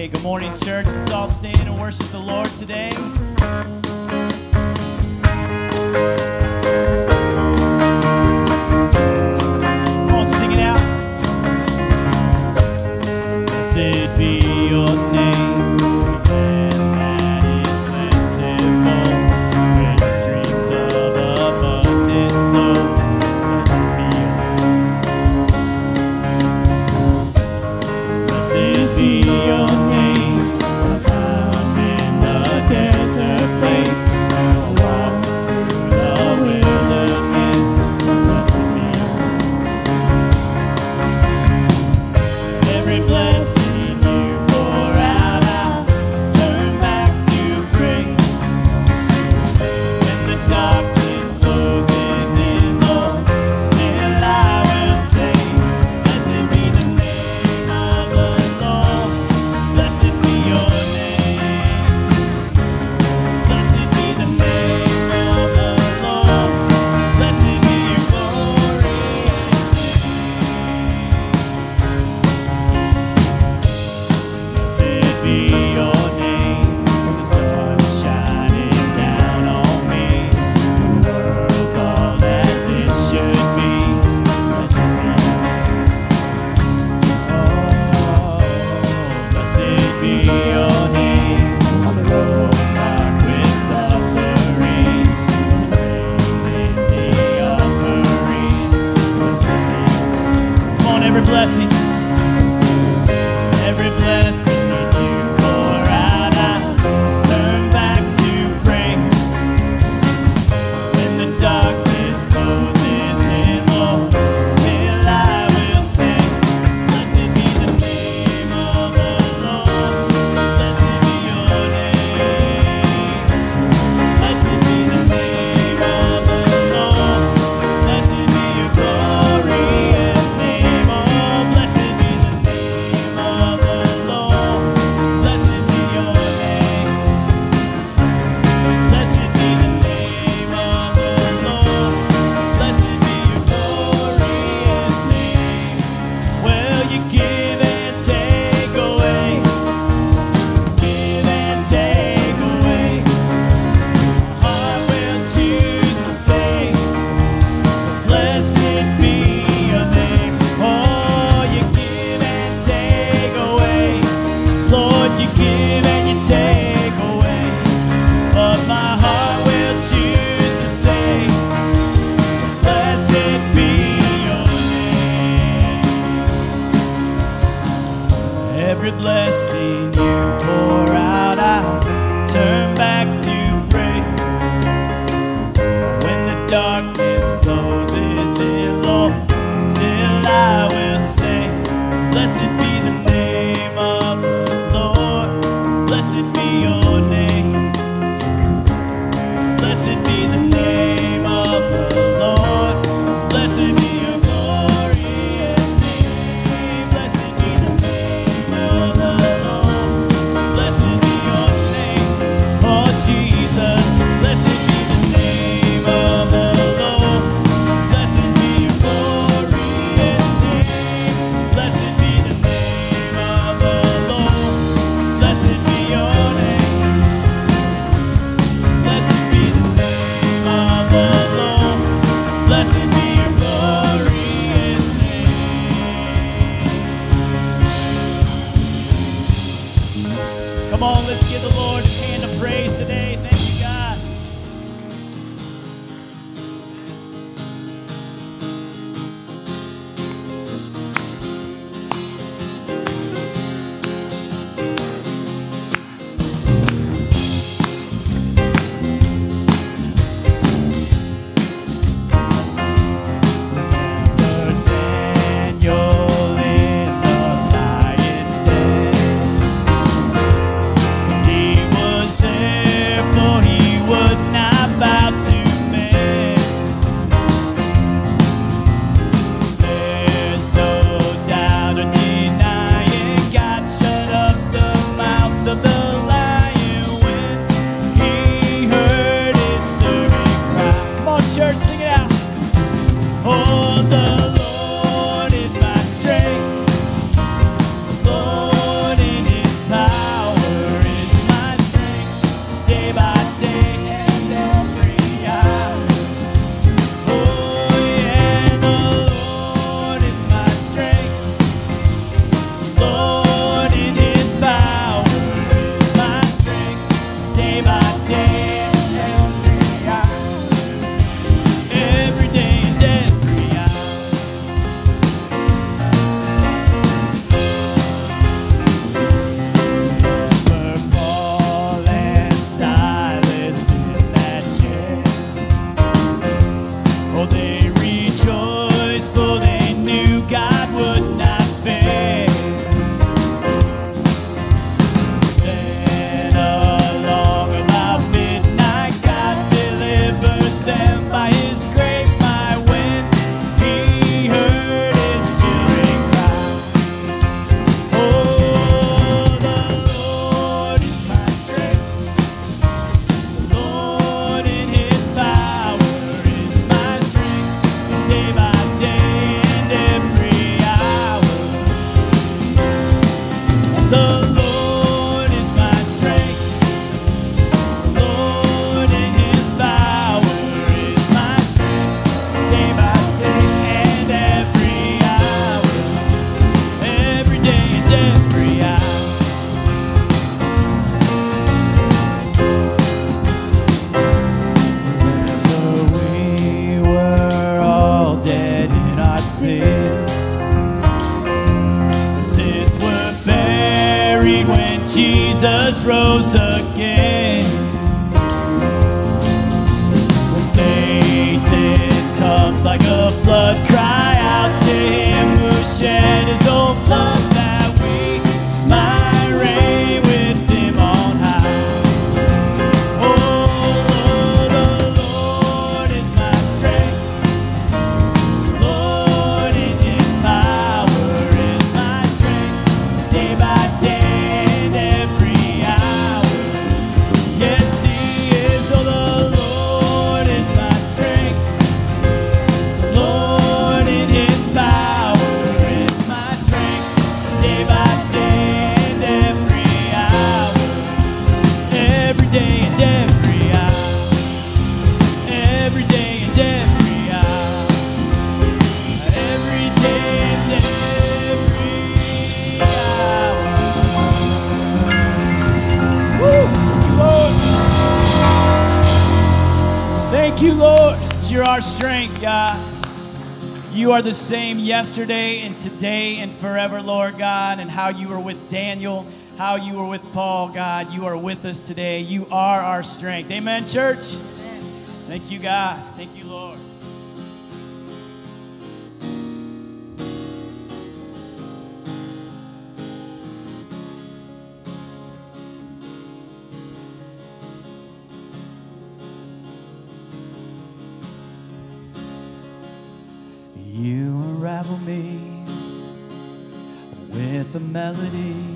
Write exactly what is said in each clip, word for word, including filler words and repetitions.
Good morning, church. Let's all stand and worship the Lord today. Come on, sing it out. Blessed be your name, and that is plentiful, where the streams of abundance flow. Blessed be your name. For again. When Satan comes like a flood, cry out to him who shed his own blood, that we might reign with him on high. Oh, the Lord is my strength. Lord, in his power is my strength. Day by day and every hour. Yes, he is. Oh, the Lord is my strength. Lord, in his power is my strength. Day by day and every hour. Every day and every hour. Every day and every hour. Every day and every hour. Woo! Lord. Thank you, Lord. You're our strength, God. You are the same yesterday and today and forever, Lord God, and how you were with Daniel, how you were with Paul, God. You are with us today. You are our strength. Amen, church? Thank you, God. Thank you, Lord. You unravel me with a melody.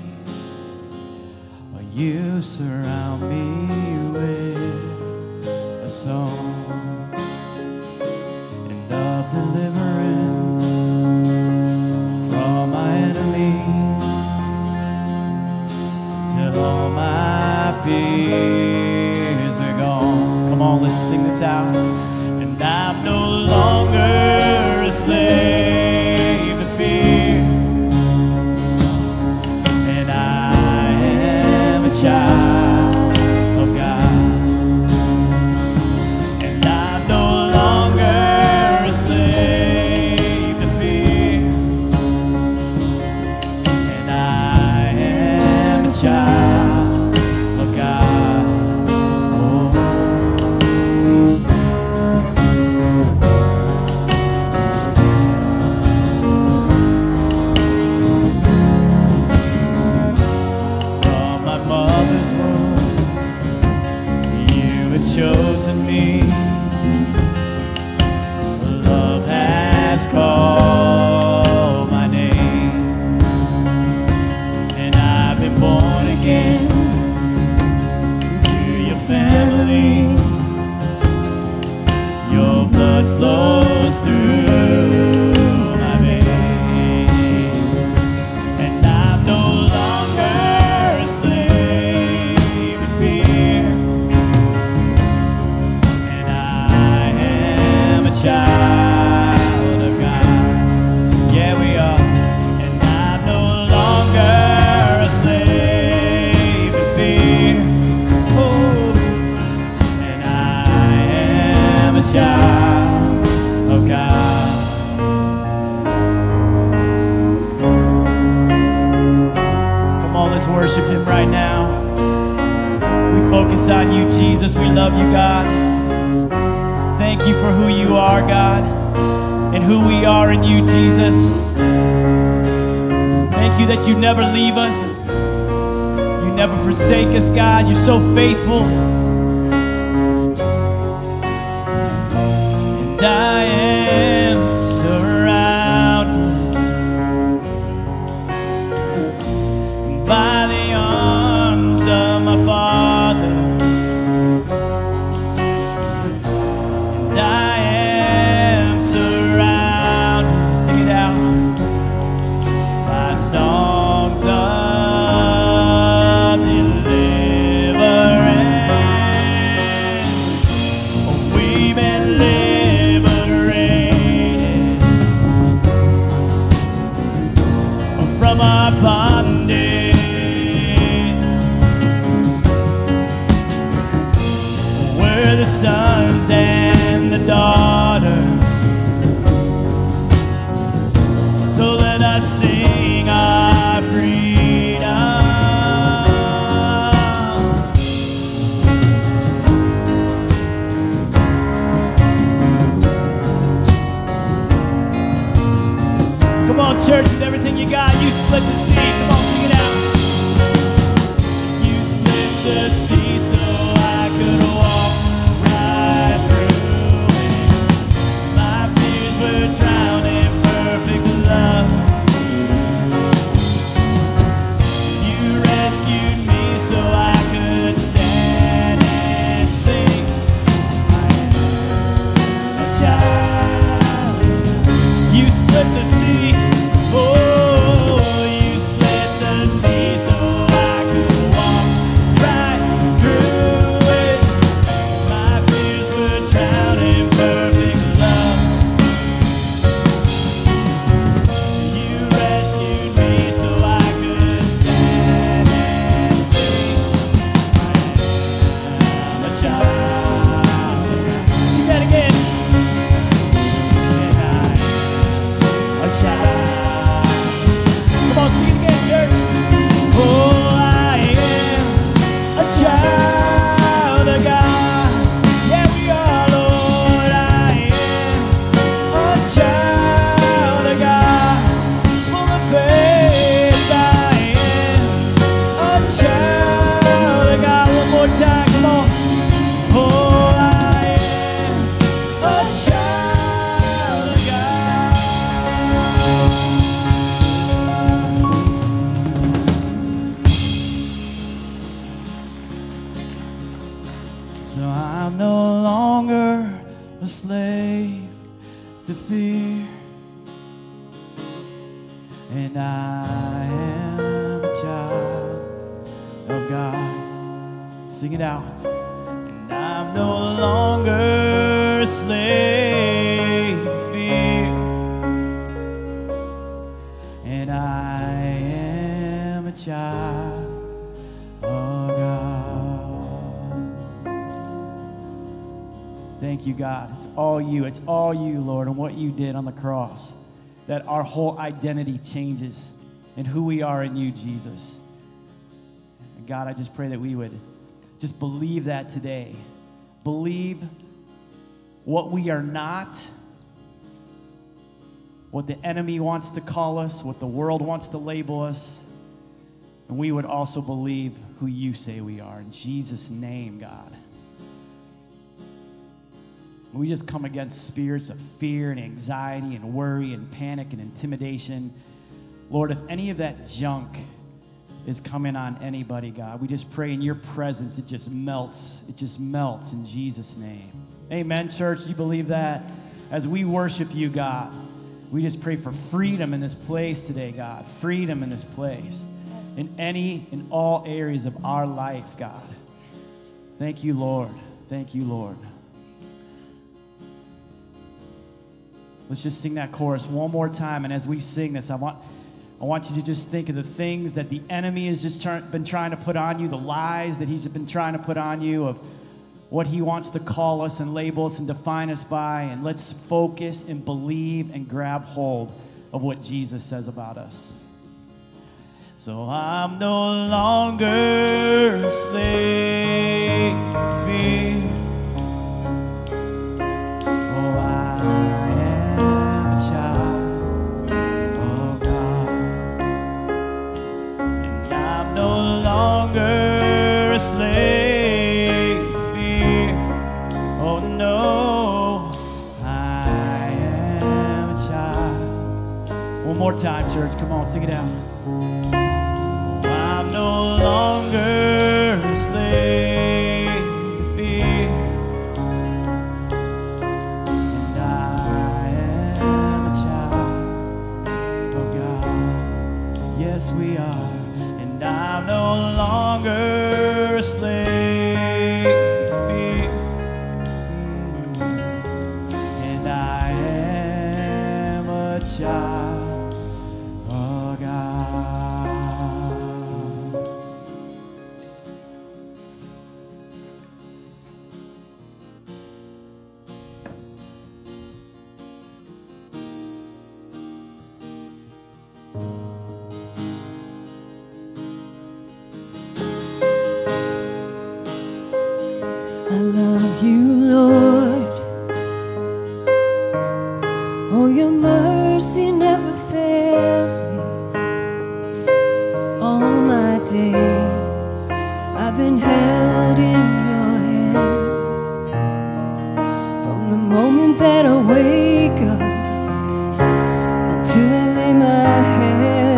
You surround me with a song and of deliverance from my enemies, till all my fears are gone. Come on, let's sing this out. And I'm no longer a slave to fear, and I am a child of God. And I'm no longer a slave to fear, and I am a child of God. Oh. From my mother's womb, you had chosen me. Love has called my name, and I've been born again to your family. Your blood flows through my veins, and I'm no longer a slave to fear, and I am a child of God. Yeah, we are. And I'm no longer a slave to fear. Oh, and I am a child of God. Come on, let's worship him right now. We focus on you, Jesus. We love you, God. Thank you for who you are, God, and who we are in you, Jesus. Thank you that you never leave us. You never forsake us, God. You're so faithful. And I am surrounded by the arms of my Father. And I am surrounded, sing it out, by songs of deliverance. Oh, we've been liberated from our bondage. We're the sons and the daughters, so let us sing our freedom. split the sea. Come on, sing it out. You split the sea so I could walk right through it. My fears were drowned in perfect love. You rescued me so I could stand and sing. I am a child. You split the sea. Oh, you split the sea so I could walk right through it. My fears were drowned in perfect love. You rescued me so I could stand and sing. I am a child. Sing that again. And I am a child. Come on, sing it again, church. Oh, I am a child of God. Yeah, we are, Lord. I am a child of God. Full of faith, I am a child of God. One more time, come on. Oh, I am a child of God. So I'm no longer a slave to fear, and I am a child of God. Sing it out. And I'm no longer a slave to fear, and I am a child of God. Thank you, God. It's all you. It's all you, Lord, and what you did on the cross. That our whole identity changes in who we are in you, Jesus. And God, I just pray that we would just believe that today. Believe what we are not, what the enemy wants to call us, what the world wants to label us. And we would also believe who you say we are. In Jesus' name, God. We just come against spirits of fear and anxiety and worry and panic and intimidation. Lord, if any of that junk is coming on anybody, God, we just pray in your presence, it just melts. It just melts in Jesus' name. Amen, church. Do you believe that? As we worship you, God, we just pray for freedom in this place today, God. Freedom in this place. In any and all areas of our life, God. Thank you, Lord. Thank you, Lord. Let's just sing that chorus one more time. And as we sing this, I want, I want you to just think of the things that the enemy has just try, been trying to put on you, the lies that he's been trying to put on you of what he wants to call us and label us and define us by. And let's focus and believe and grab hold of what Jesus says about us. So I'm no longer a slave to fear. Oh, I am a child of God. And I'm no longer a slave to fear. Oh, no, I am a child. One more time, church. Come on, sing it out. I'm no longer a slave to fear, and I am a child of God. Yes, we are, and I'm no longer a slave to fear, and I am a child of God. I love you, Lord. Oh, your mercy never fails me. held in your hands. From the moment that I wake up until I lay my head,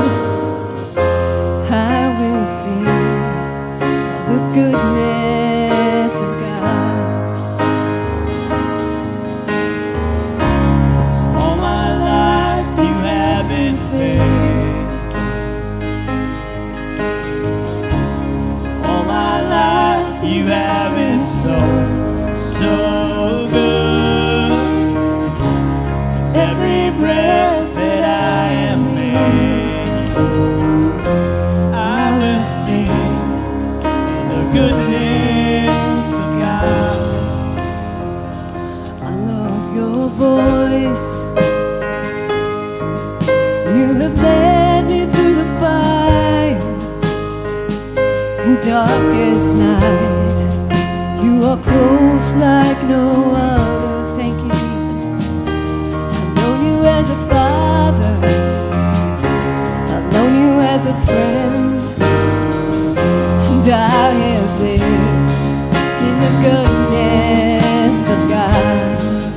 I will sing of the goodness of God. All my life you have been faithful. All my life you have been so, so good. With every breath that I am made, I will sing the goodness of God. I love your voice. You have led me through the fire in darkest night. You are close like no other. Thank you, Jesus. I've known you as a father. I've known you as a friend. And I have lived in the goodness of God.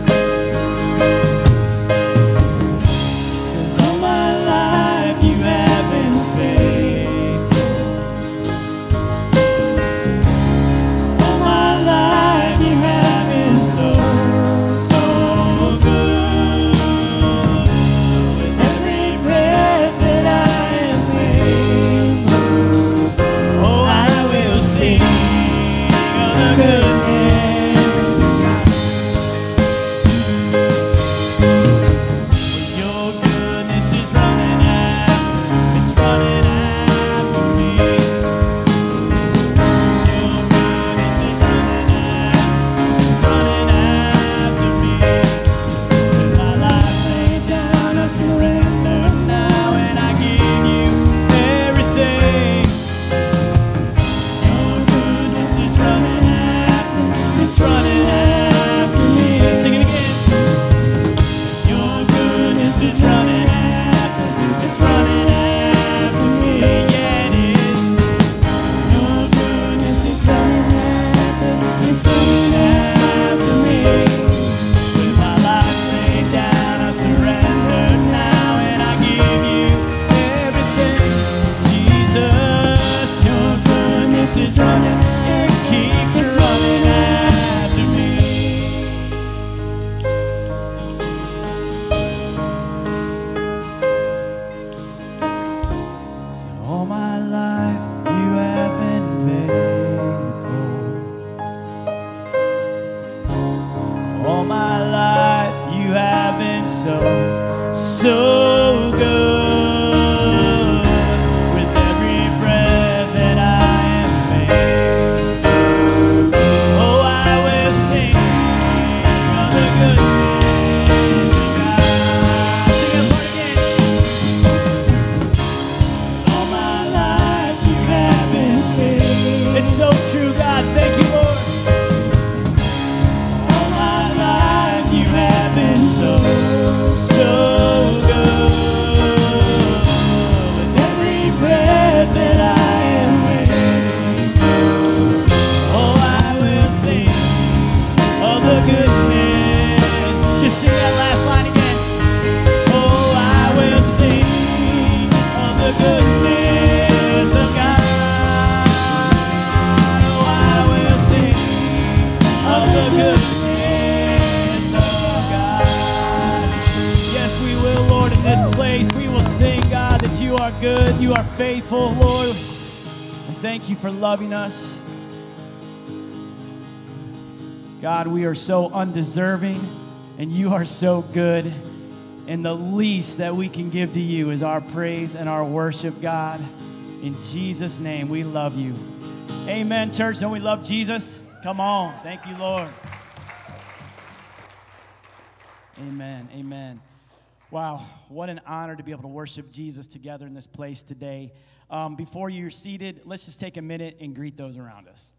Loving us. God, we are so undeserving, and you are so good. And the least that we can give to you is our praise and our worship, God. In Jesus' name, we love you. Amen, church. Don't we love Jesus? Come on. Thank you, Lord. Amen. Amen. Wow, what an honor to be able to worship Jesus together in this place today. Um, before you're seated, let's just take a minute and greet those around us.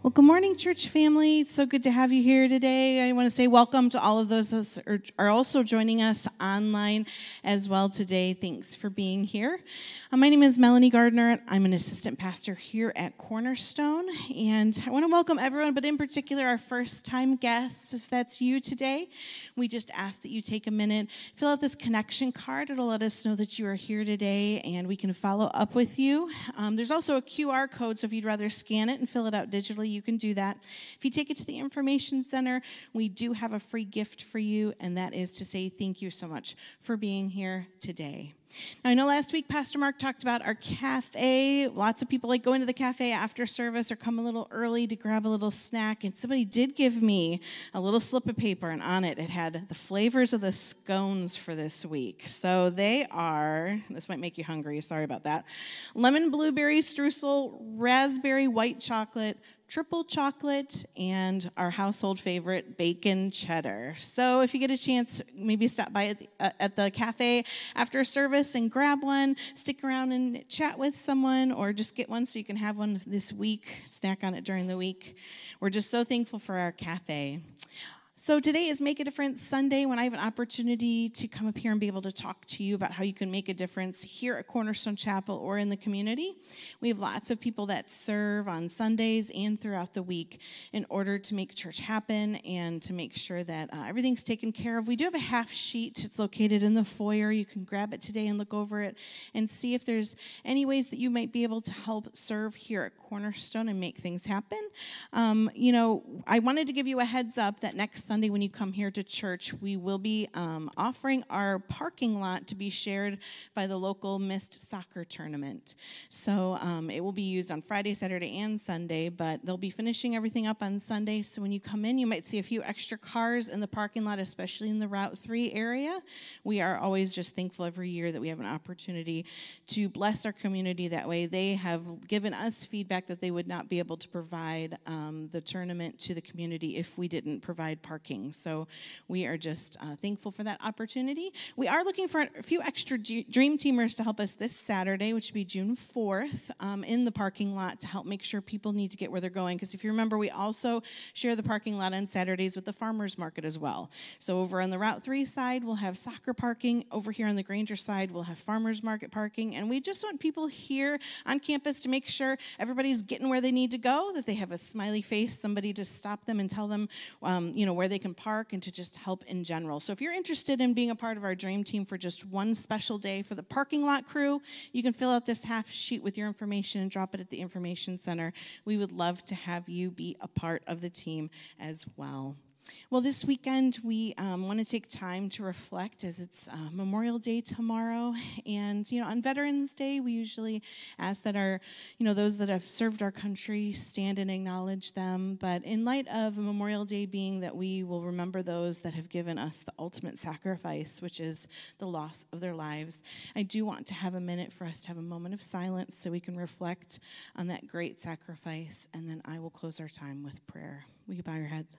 Well, good morning, church family. It's so good to have you here today. I want to say welcome to all of those that are also joining us online as well today. Thanks for being here. Uh, my name is Melanie Gardner. I'm an assistant pastor here at Cornerstone, and I want to welcome everyone, but in particular our first-time guests. If that's you today, we just ask that you take a minute, fill out this connection card. It'll let us know that you are here today, and we can follow up with you. Um, there's also a Q R code, so if you'd rather scan it and fill it out digitally, you can do that. If you take it to the Information Center, we do have a free gift for you, and that is to say thank you so much for being here today. Now, I know last week Pastor Mark talked about our cafe. Lots of people like going to the cafe after service or come a little early to grab a little snack, and somebody did give me a little slip of paper, and on it, it had the flavors of the scones for this week. So they are, this might make you hungry, sorry about that, lemon blueberry streusel, raspberry white chocolate, triple chocolate, and our household favorite, bacon cheddar. So if you get a chance, maybe stop by at the, uh, at the cafe after service and grab one, stick around and chat with someone, or just get one so you can have one this week, snack on it during the week. We're just so thankful for our cafe. So today is Make a Difference Sunday, when I have an opportunity to come up here and be able to talk to you about how you can make a difference here at Cornerstone Chapel or in the community. We have lots of people that serve on Sundays and throughout the week in order to make church happen and to make sure that uh, everything's taken care of. We do have a half sheet. It's located in the foyer. You can grab it today and look over it and see if there's any ways that you might be able to help serve here at Cornerstone and make things happen. Um, you know, I wanted to give you a heads up that next Sunday when you come here to church, we will be um, offering our parking lot to be shared by the local Mist soccer tournament. So um, it will be used on Friday, Saturday, and Sunday, but they'll be finishing everything up on Sunday. So when you come in, you might see a few extra cars in the parking lot, especially in the Route three area. We are always just thankful every year that we have an opportunity to bless our community that way. They have given us feedback that they would not be able to provide um, the tournament to the community if we didn't provide parking. So we are just uh, thankful for that opportunity. We are looking for a few extra G- Dream Teamers to help us this Saturday, which will be June fourth, um, in the parking lot to help make sure people need to get where they're going. Because if you remember, we also share the parking lot on Saturdays with the farmers market as well. So over on the Route three side, we'll have soccer parking. Over here on the Granger side, we'll have farmers market parking. And we just want people here on campus to make sure everybody's getting where they need to go, that they have a smiley face, somebody to stop them and tell them, um, you know, where they can park, and to just help in general. So if you're interested in being a part of our Dream Team for just one special day for the parking lot crew, you can fill out this half sheet with your information and drop it at the Information Center. We would love to have you be a part of the team as well. Well, this weekend, we um, want to take time to reflect, as it's uh, Memorial Day tomorrow. And, you know, on Veterans Day, we usually ask that our, you know, those that have served our country stand and acknowledge them. But in light of Memorial Day being that we will remember those that have given us the ultimate sacrifice, which is the loss of their lives, I do want to have a minute for us to have a moment of silence so we can reflect on that great sacrifice. And then I will close our time with prayer. Will you bow your heads?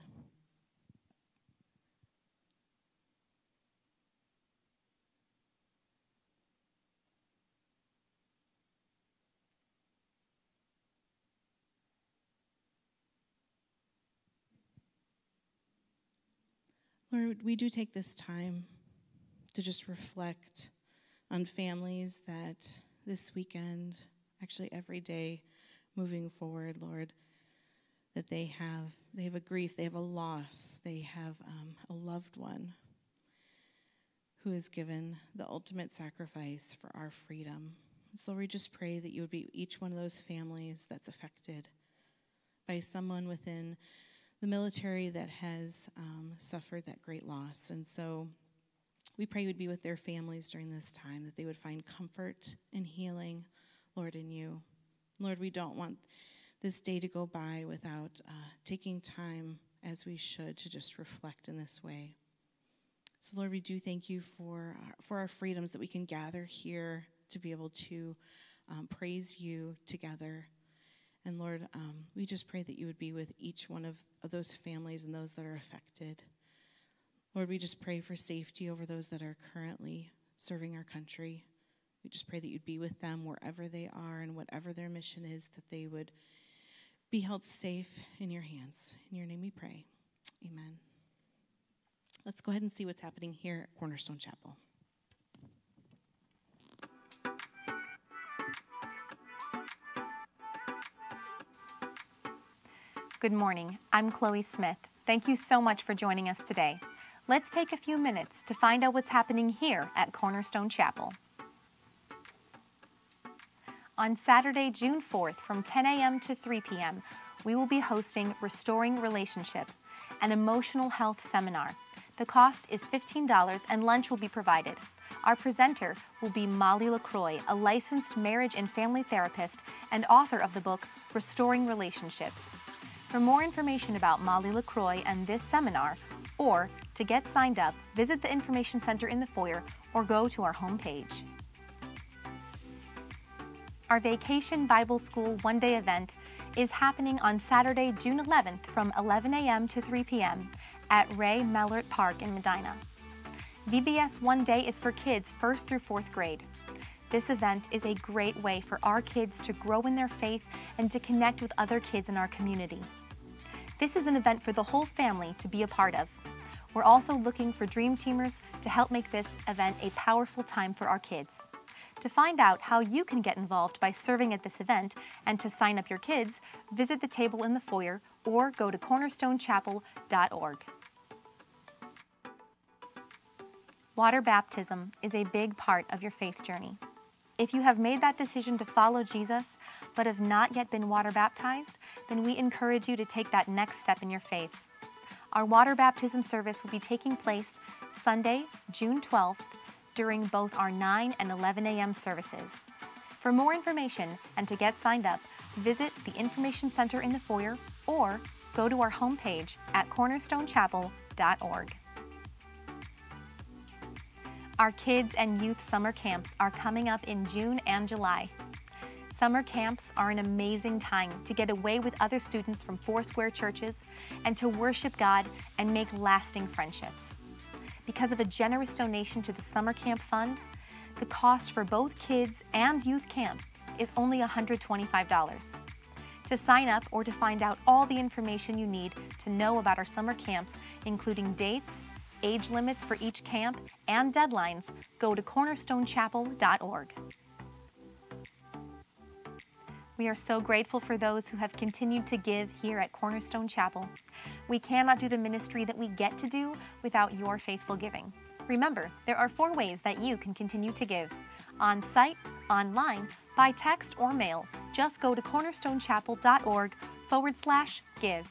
Lord, we do take this time to just reflect on families that this weekend, actually every day moving forward, Lord, that they have they have a grief, they have a loss, they have um, a loved one who has given the ultimate sacrifice for our freedom. So we just pray that you would be each one of those families that's affected by someone within the military that has um, suffered that great loss. And so we pray you would be with their families during this time, that they would find comfort and healing, Lord, in you. Lord, we don't want this day to go by without uh, taking time, as we should, to just reflect in this way. So, Lord, we do thank you for, uh, for our freedoms, that we can gather here to be able to um, praise you together. And Lord, um, we just pray that you would be with each one of, of those families and those that are affected. Lord, we just pray for safety over those that are currently serving our country. We just pray that you'd be with them wherever they are and whatever their mission is, that they would be held safe in your hands. In your name we pray. Amen. Let's go ahead and see what's happening here at Cornerstone Chapel. Good morning. I'm Chloe Smith. Thank you so much for joining us today. Let's take a few minutes to find out what's happening here at Cornerstone Chapel. On Saturday, June fourth, from ten a.m. to three p.m., we will be hosting Restoring Relationship, an emotional health seminar. The cost is fifteen dollars and lunch will be provided. Our presenter will be Molly LaCroix, a licensed marriage and family therapist and author of the book Restoring Relationship. For more information about Molly LaCroix and this seminar, or to get signed up, visit the Information Center in the foyer or go to our homepage. Our Vacation Bible School one-day event is happening on Saturday, June eleventh from eleven a.m. to three p.m. at Ray Mellert Park in Medina. V B S One Day is for kids first through fourth grade. This event is a great way for our kids to grow in their faith and to connect with other kids in our community. This is an event for the whole family to be a part of. We're also looking for Dream Teamers to help make this event a powerful time for our kids. To find out how you can get involved by serving at this event and to sign up your kids, visit the table in the foyer or go to cornerstone chapel dot org. Water baptism is a big part of your faith journey. If you have made that decision to follow Jesus but have not yet been water baptized, then we encourage you to take that next step in your faith. Our water baptism service will be taking place Sunday, June twelfth, during both our nine and eleven a.m. services. For more information and to get signed up, visit the Information Center in the foyer or go to our homepage at cornerstone chapel dot org. Our kids and youth summer camps are coming up in June and July. Summer camps are an amazing time to get away with other students from Foursquare churches and to worship God and make lasting friendships. Because of a generous donation to the Summer Camp Fund, the cost for both kids and youth camp is only one hundred twenty-five dollars. To sign up or to find out all the information you need to know about our summer camps, including dates, age limits for each camp, and deadlines, go to cornerstone chapel dot org. We are so grateful for those who have continued to give here at Cornerstone Chapel. We cannot do the ministry that we get to do without your faithful giving. Remember, there are four ways that you can continue to give: on site, online, by text, or mail. Just go to cornerstone chapel dot org forward slash give.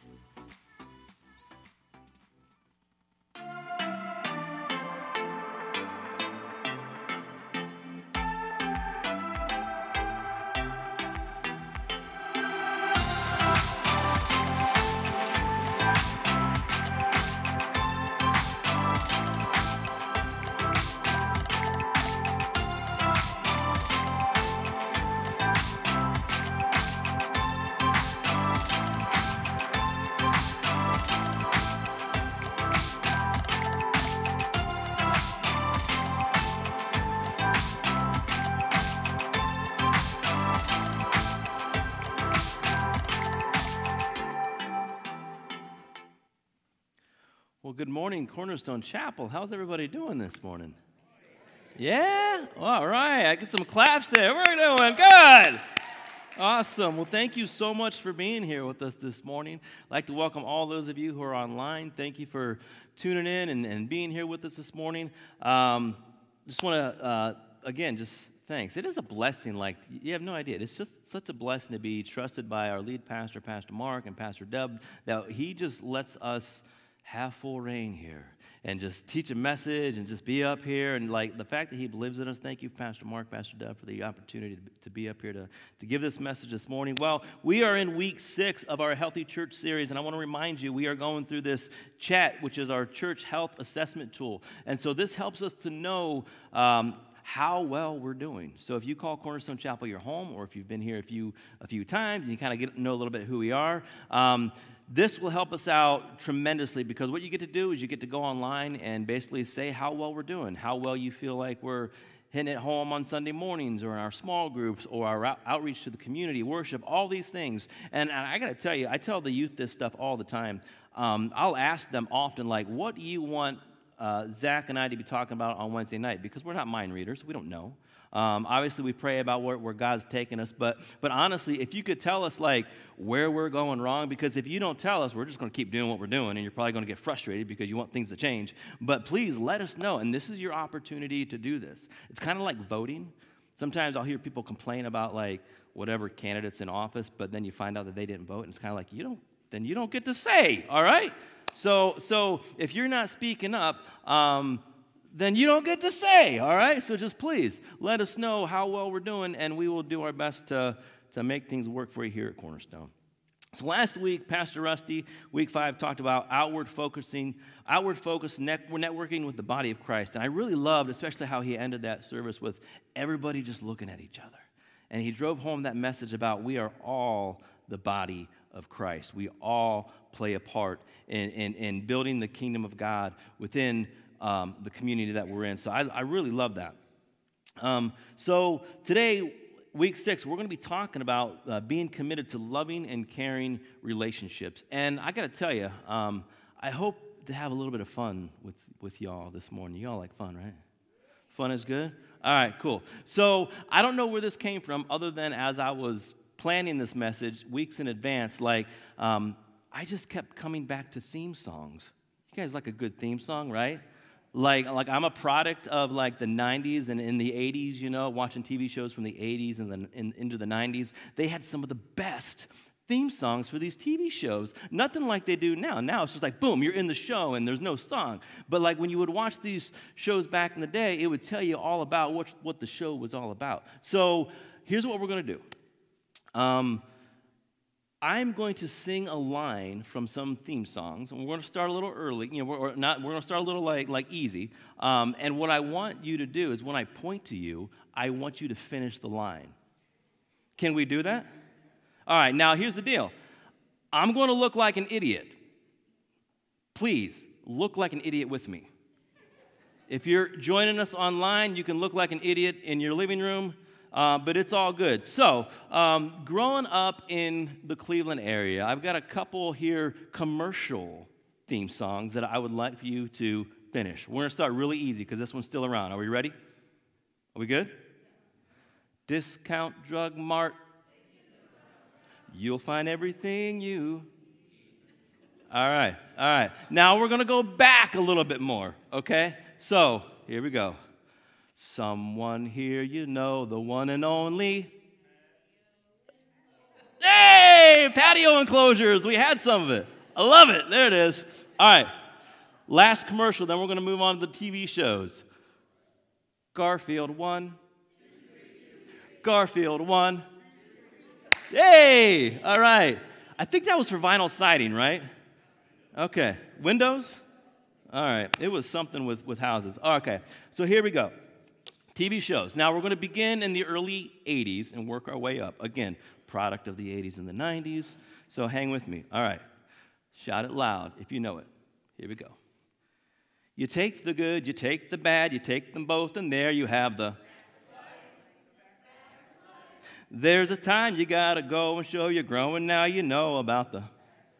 Well, good morning, Cornerstone Chapel. How's everybody doing this morning? Yeah? All right. I get some claps there. We're doing good. Awesome. Well, thank you so much for being here with us this morning. I'd like to welcome all those of you who are online. Thank you for tuning in and, and being here with us this morning. Um, just want to, uh, again, just thanks. It is a blessing. Like, you have no idea. It's just such a blessing to be trusted by our lead pastor, Pastor Mark, and Pastor Deb, that he just lets us have full reign here and just teach a message and just be up here. And like the fact that he believes in us, thank you, Pastor Mark, Pastor Deb, for the opportunity to, to be up here to, to give this message this morning. Well, we are in week six of our Healthy Church series, and I want to remind you, we are going through this chat, which is our church health assessment tool. And so this helps us to know um, how well we're doing. So if you call Cornerstone Chapel your home, or if you've been here a few a few times, you kind of get to know a little bit who we are. Um, This will help us out tremendously, because what you get to do is you get to go online and basically say how well we're doing, how well you feel like we're hitting it home on Sunday mornings or in our small groups or our out- outreach to the community, worship, all these things. And, and I got to tell you, I tell the youth this stuff all the time. Um, I'll ask them often, like, what do you want uh, Zach and I to be talking about on Wednesday night? Because we're not mind readers. We don't know. Um, obviously, we pray about where, where God's taking us. But, but honestly, if you could tell us, like, where we're going wrong, because if you don't tell us, we're just going to keep doing what we're doing, and you're probably going to get frustrated because you want things to change. But please let us know, and this is your opportunity to do this. It's kind of like voting. Sometimes I'll hear people complain about, like, whatever candidate's in office, but then you find out that they didn't vote, and it's kind of like, you don't, then you don't get to say, all right? So, so if you're not speaking up, um, then you don't get to say, all right? So just please let us know how well we're doing, and we will do our best to, to make things work for you here at Cornerstone. So last week, Pastor Rusty, week five, talked about outward focusing, outward focus, net, networking with the body of Christ. And I really loved, especially how he ended that service with everybody just looking at each other. And he drove home that message about we are all the body of Christ. We all play a part in, in, in building the kingdom of God within Um, the community that we're in. So I, I really love that. Um, so today, week six, we're going to be talking about uh, being committed to loving and caring relationships. And I got to tell you, um, I hope to have a little bit of fun with, with y'all this morning. Y'all like fun, right? Fun is good? All right, cool. So I don't know where this came from other than as I was planning this message weeks in advance, like um, I just kept coming back to theme songs. You guys like a good theme song, right? Like, like I'm a product of like the nineties and in the eighties, you know, watching T V shows from the eighties and then in, into the nineties. They had some of the best theme songs for these T V shows. Nothing like they do now. Now it's just like, boom, you're in the show and there's no song. But like when you would watch these shows back in the day, it would tell you all about what, what the show was all about. So here's what we're going to do. Um, I'm going to sing a line from some theme songs, and we're going to start a little early. You know, we're not. We're going to start a little like like easy. Um, and what I want you to do is, when I point to you, I want you to finish the line. Can we do that? All right. Now here's the deal. I'm going to look like an idiot. Please look like an idiot with me. If you're joining us online, you can look like an idiot in your living room. Uh, but it's all good. So, um, growing up in the Cleveland area, I've got a couple here commercial theme songs that I would like for you to finish. We're going to start really easy because this one's still around. Are we ready? Are we good? Discount Drug Mart. You'll find everything you. All right, all right. Now we're going to go back a little bit more, okay? So, here we go. Someone here you know, the one and only. Hey, patio enclosures. We had some of it. I love it. There it is. All right. Last commercial, then we're going to move on to the T V shows. Garfield one. Garfield one. Yay. All right. I think that was for vinyl siding, right? Okay. Windows? All right. It was something with, with houses. Okay. So here we go. T V shows. Now, we're going to begin in the early eighties and work our way up. Again, product of the eighties and the nineties, so hang with me. All right. Shout it loud if you know it. Here we go. You take the good, you take the bad, you take them both, and there you have the... There's a time you got to go and show you're growing, now you know about the...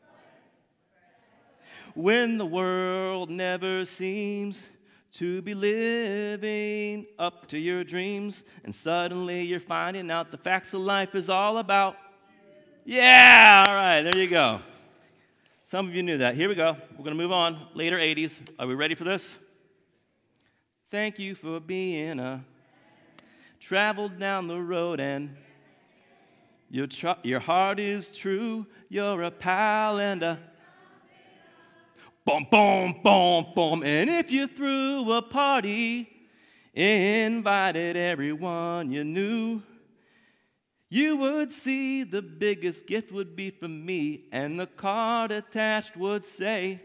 When the world never seems... to be living up to your dreams, and suddenly you're finding out the facts of life is all about. Yeah, all right, there you go. Some of you knew that. Here we go. We're going to move on. Later eighties. Are we ready for this? Thank you for being a traveled down the road, and your, tr- your heart is true. You're a pal and a boom, boom, boom, boom. And if you threw a party, invited everyone you knew, you would see the biggest gift would be from me, and the card attached would say,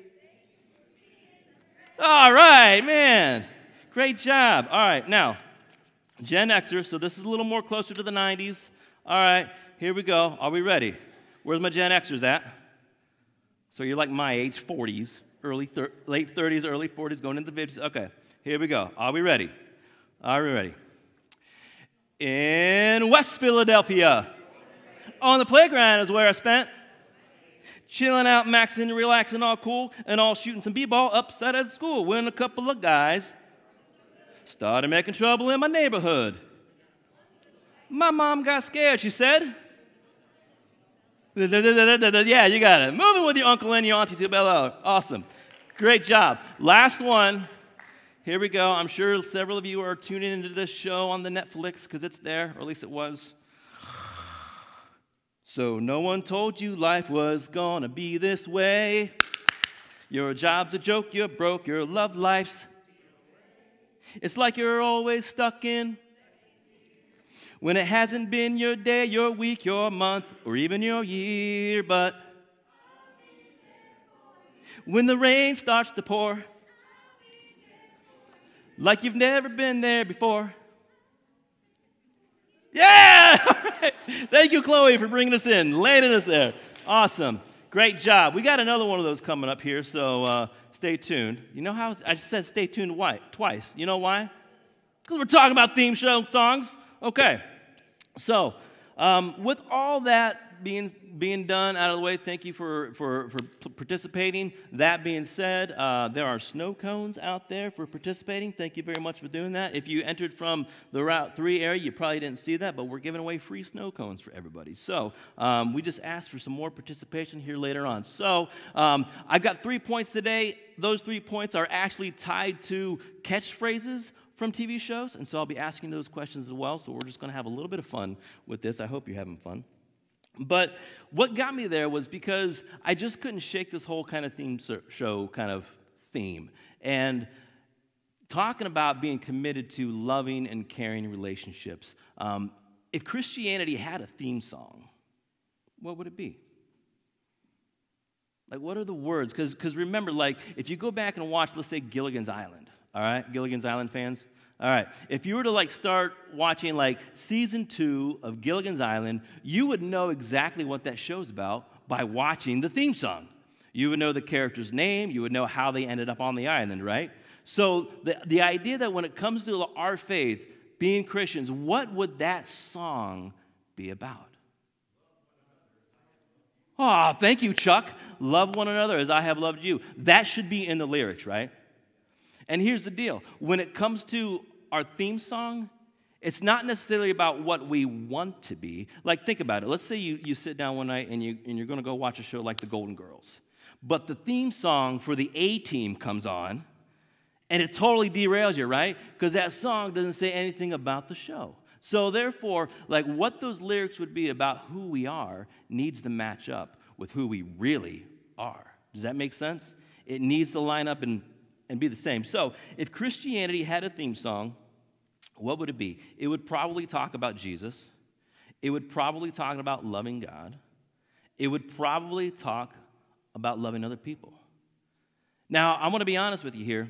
all right, man. Great job. All right, now, Gen Xers, so this is a little more closer to the nineties. All right, here we go. Are we ready? Where's my Gen Xers at? So you're like my age, forties. Early thir- late thirties, early forties, going into the fifties. Okay, here we go. Are we ready? Are we ready? in West Philadelphia. On the playground is where I spent. Chilling out, maxing, relaxing, all cool, and all shooting some b-ball upside of school when a couple of guys started making trouble in my neighborhood. My mom got scared, she said. Yeah, you got it. Moving with your uncle and your auntie to Bel Air. Awesome. Great job. Last one. Here we go. I'm sure several of you are tuning into this show on the Netflix because it's there, or at least it was. So no one told you life was gonna be this way. Your job's a joke, you're broke, your love life's. It's like you're always stuck in. When it hasn't been your day, your week, your month, or even your year, but when the rain starts to pour, like you've never been there before. Yeah! All right. Thank you, Chloe, for bringing us in, landing us there. Awesome. Great job. We got another one of those coming up here, so uh, stay tuned. You know how I just said stay tuned why? Twice. You know why? Because we're talking about theme show songs. Okay. So, um, with all that being being done out of the way, thank you for, for, for participating. That being said, uh, there are snow cones out there for participating. Thank you very much for doing that. If you entered from the Route three area, you probably didn't see that, but we're giving away free snow cones for everybody. So um, we just asked for some more participation here later on. So um, I've got three points today. Those three points are actually tied to catchphrases from T V shows, and so I'll be asking those questions as well. So we're just going to have a little bit of fun with this. I hope you're having fun. But what got me there was because I just couldn't shake this whole kind of theme show kind of theme. And talking about being committed to loving and caring relationships, um, if Christianity had a theme song, what would it be? Like, what are the words? Because remember, like, if you go back and watch, let's say, Gilligan's Island, all right? Gilligan's Island fans? All right, if you were to like start watching like season two of Gilligan's Island, you would know exactly what that show's about by watching the theme song. You would know the character's name, you would know how they ended up on the island, right? So the, the idea that when it comes to our faith, being Christians, what would that song be about? Oh, thank you, Chuck. Love one another as I have loved you. That should be in the lyrics, right? And here's the deal. When it comes to our theme song, it's not necessarily about what we want to be. Like, think about it. Let's say you, you sit down one night and, you, and you're going to go watch a show like The Golden Girls. But the theme song for the A-Team comes on, and it totally derails you, right? Because that song doesn't say anything about the show. So therefore, like what those lyrics would be about who we are needs to match up with who we really are. Does that make sense? It needs to line up and and be the same. So if Christianity had a theme song, what would it be? It would probably talk about Jesus. It would probably talk about loving God. It would probably talk about loving other people. Now, I'm going to be honest with you here.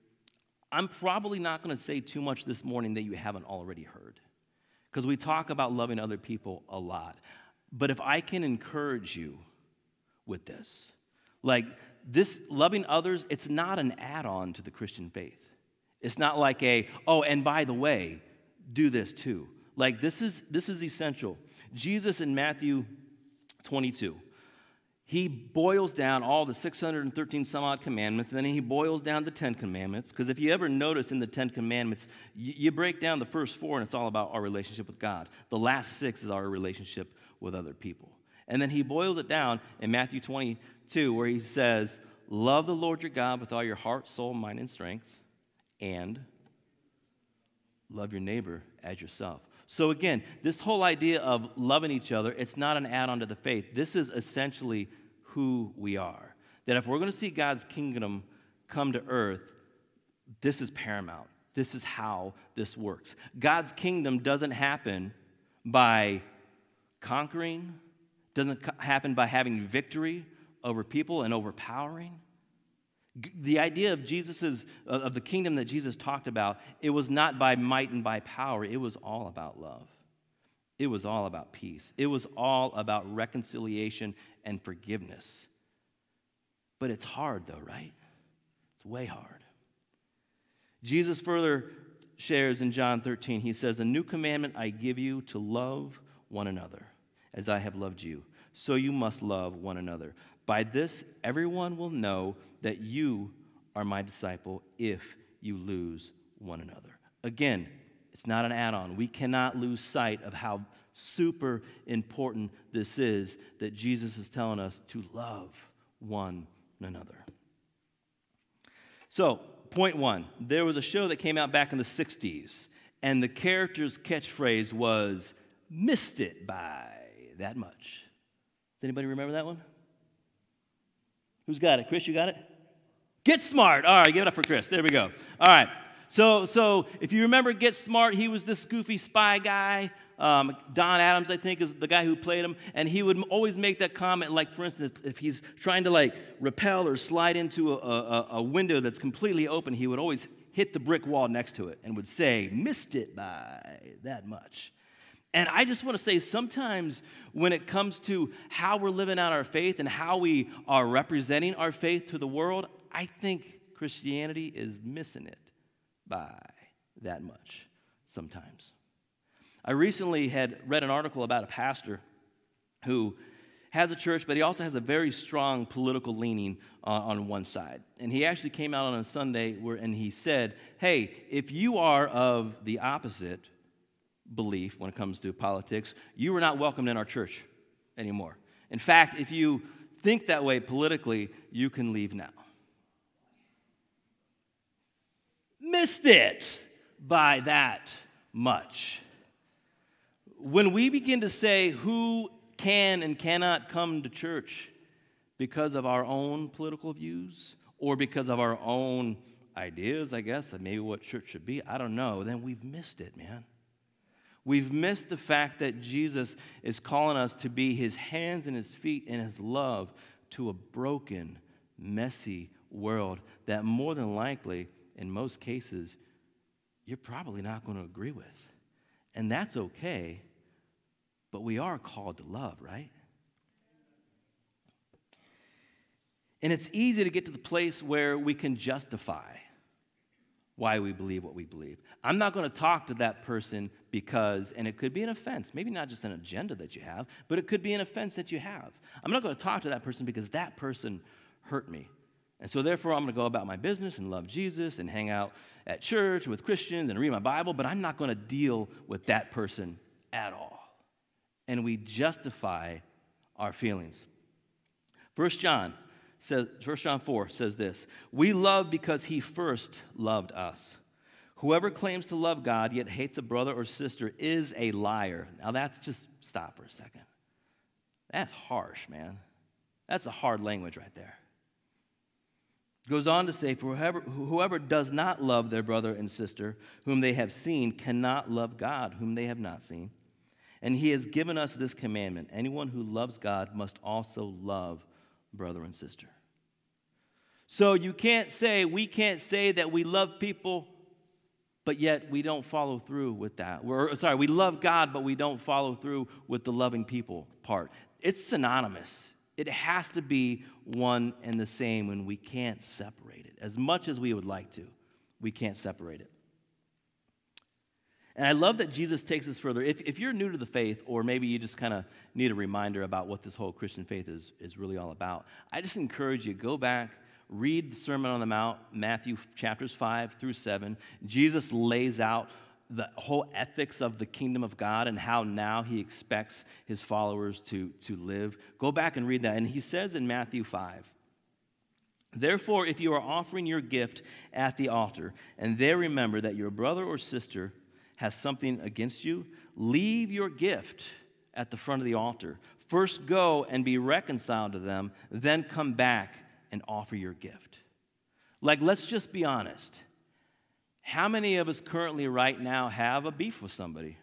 I'm probably not going to say too much this morning that you haven't already heard, because we talk about loving other people a lot. But if I can encourage you with this, like, this loving others, it's not an add-on to the Christian faith. It's not like a, oh, and by the way, do this too. Like, this is this is essential. Jesus in Matthew twenty-two, he boils down all the six hundred thirteen some odd commandments, and then he boils down the Ten Commandments. Because if you ever notice in the Ten Commandments, you, you break down the first four, and it's all about our relationship with God. The last six is our relationship with other people. And then he boils it down in Matthew twenty-two, where he says, love the Lord your God with all your heart, soul, mind, and strength, and love your neighbor as yourself. So again, this whole idea of loving each other, it's not an add-on to the faith. This is essentially who we are. That if we're going to see God's kingdom come to earth, this is paramount. This is how this works. God's kingdom doesn't happen by conquering, doesn't happen by having victory over people and overpowering. The idea of Jesus's of the kingdom that Jesus talked about, it was not by might and by power. It was all about love. It was all about peace. It was all about reconciliation and forgiveness. But it's hard though, right? It's way hard. Jesus further shares in John thirteen, he says, "A new commandment I give you, to love one another as I have loved you. So you must love one another. By this, everyone will know that you are my disciple if you lose one another." Again, it's not an add-on. We cannot lose sight of how super important this is, that Jesus is telling us to love one another. So, point one, there was a show that came out back in the sixties, and the character's catchphrase was, "Missed it by that much." Does anybody remember that one? Who's got it? Chris, you got it? Get smart. All right, give it up for Chris. There we go. All right. So, so if you remember Get Smart, he was this goofy spy guy. Um, Don Adams, I think, is the guy who played him. And he would always make that comment, like, for instance, if he's trying to, like, rappel or slide into a, a, a window that's completely open, he would always hit the brick wall next to it and would say, "Missed it by that much." And I just want to say, sometimes when it comes to how we're living out our faith and how we are representing our faith to the world, I think Christianity is missing it by that much sometimes. I recently had read an article about a pastor who has a church, but he also has a very strong political leaning uh, on one side. And he actually came out on a Sunday where, and he said, "Hey, if you are of the opposite belief when it comes to politics, you are not welcomed in our church anymore. In fact, if you think that way politically, you can leave now." Missed it by that much. When we begin to say who can and cannot come to church because of our own political views or because of our own ideas, I guess, of maybe what church should be, I don't know, then we've missed it, man. We've missed the fact that Jesus is calling us to be his hands and his feet and his love to a broken, messy world that more than likely, in most cases, you're probably not going to agree with. And that's okay, but we are called to love, right? And it's easy to get to the place where we can justify why we believe what we believe. I'm not going to talk to that person because, and it could be an offense, maybe not just an agenda that you have, but it could be an offense that you have. I'm not going to talk to that person because that person hurt me. And so therefore, I'm going to go about my business and love Jesus and hang out at church with Christians and read my Bible, but I'm not going to deal with that person at all. And we justify our feelings. First John says, First John four says this, "We love because he first loved us. Whoever claims to love God yet hates a brother or sister is a liar." Now that's just, stop for a second. That's harsh, man. That's a hard language right there. Goes on to say, "For whoever, whoever does not love their brother and sister whom they have seen cannot love God whom they have not seen. And he has given us this commandment: anyone who loves God must also love brother and sister." So you can't say, we can't say that we love people, but yet we don't follow through with that. We're, sorry, we love God, but we don't follow through with the loving people part. It's synonymous. It has to be one and the same, and we can't separate it. As much as we would like to, we can't separate it. And I love that Jesus takes us further. If, if you're new to the faith, or maybe you just kind of need a reminder about what this whole Christian faith is, is really all about, I just encourage you, go back, read the Sermon on the Mount, Matthew chapters five through seven. Jesus lays out the whole ethics of the kingdom of God and how now he expects his followers to, to live. Go back and read that. And he says in Matthew five, "Therefore, if you are offering your gift at the altar, and there remember that your brother or sister has something against you, leave your gift at the front of the altar. First go and be reconciled to them, then come back and offer your gift." Like, let's just be honest. How many of us currently right now have a beef with somebody?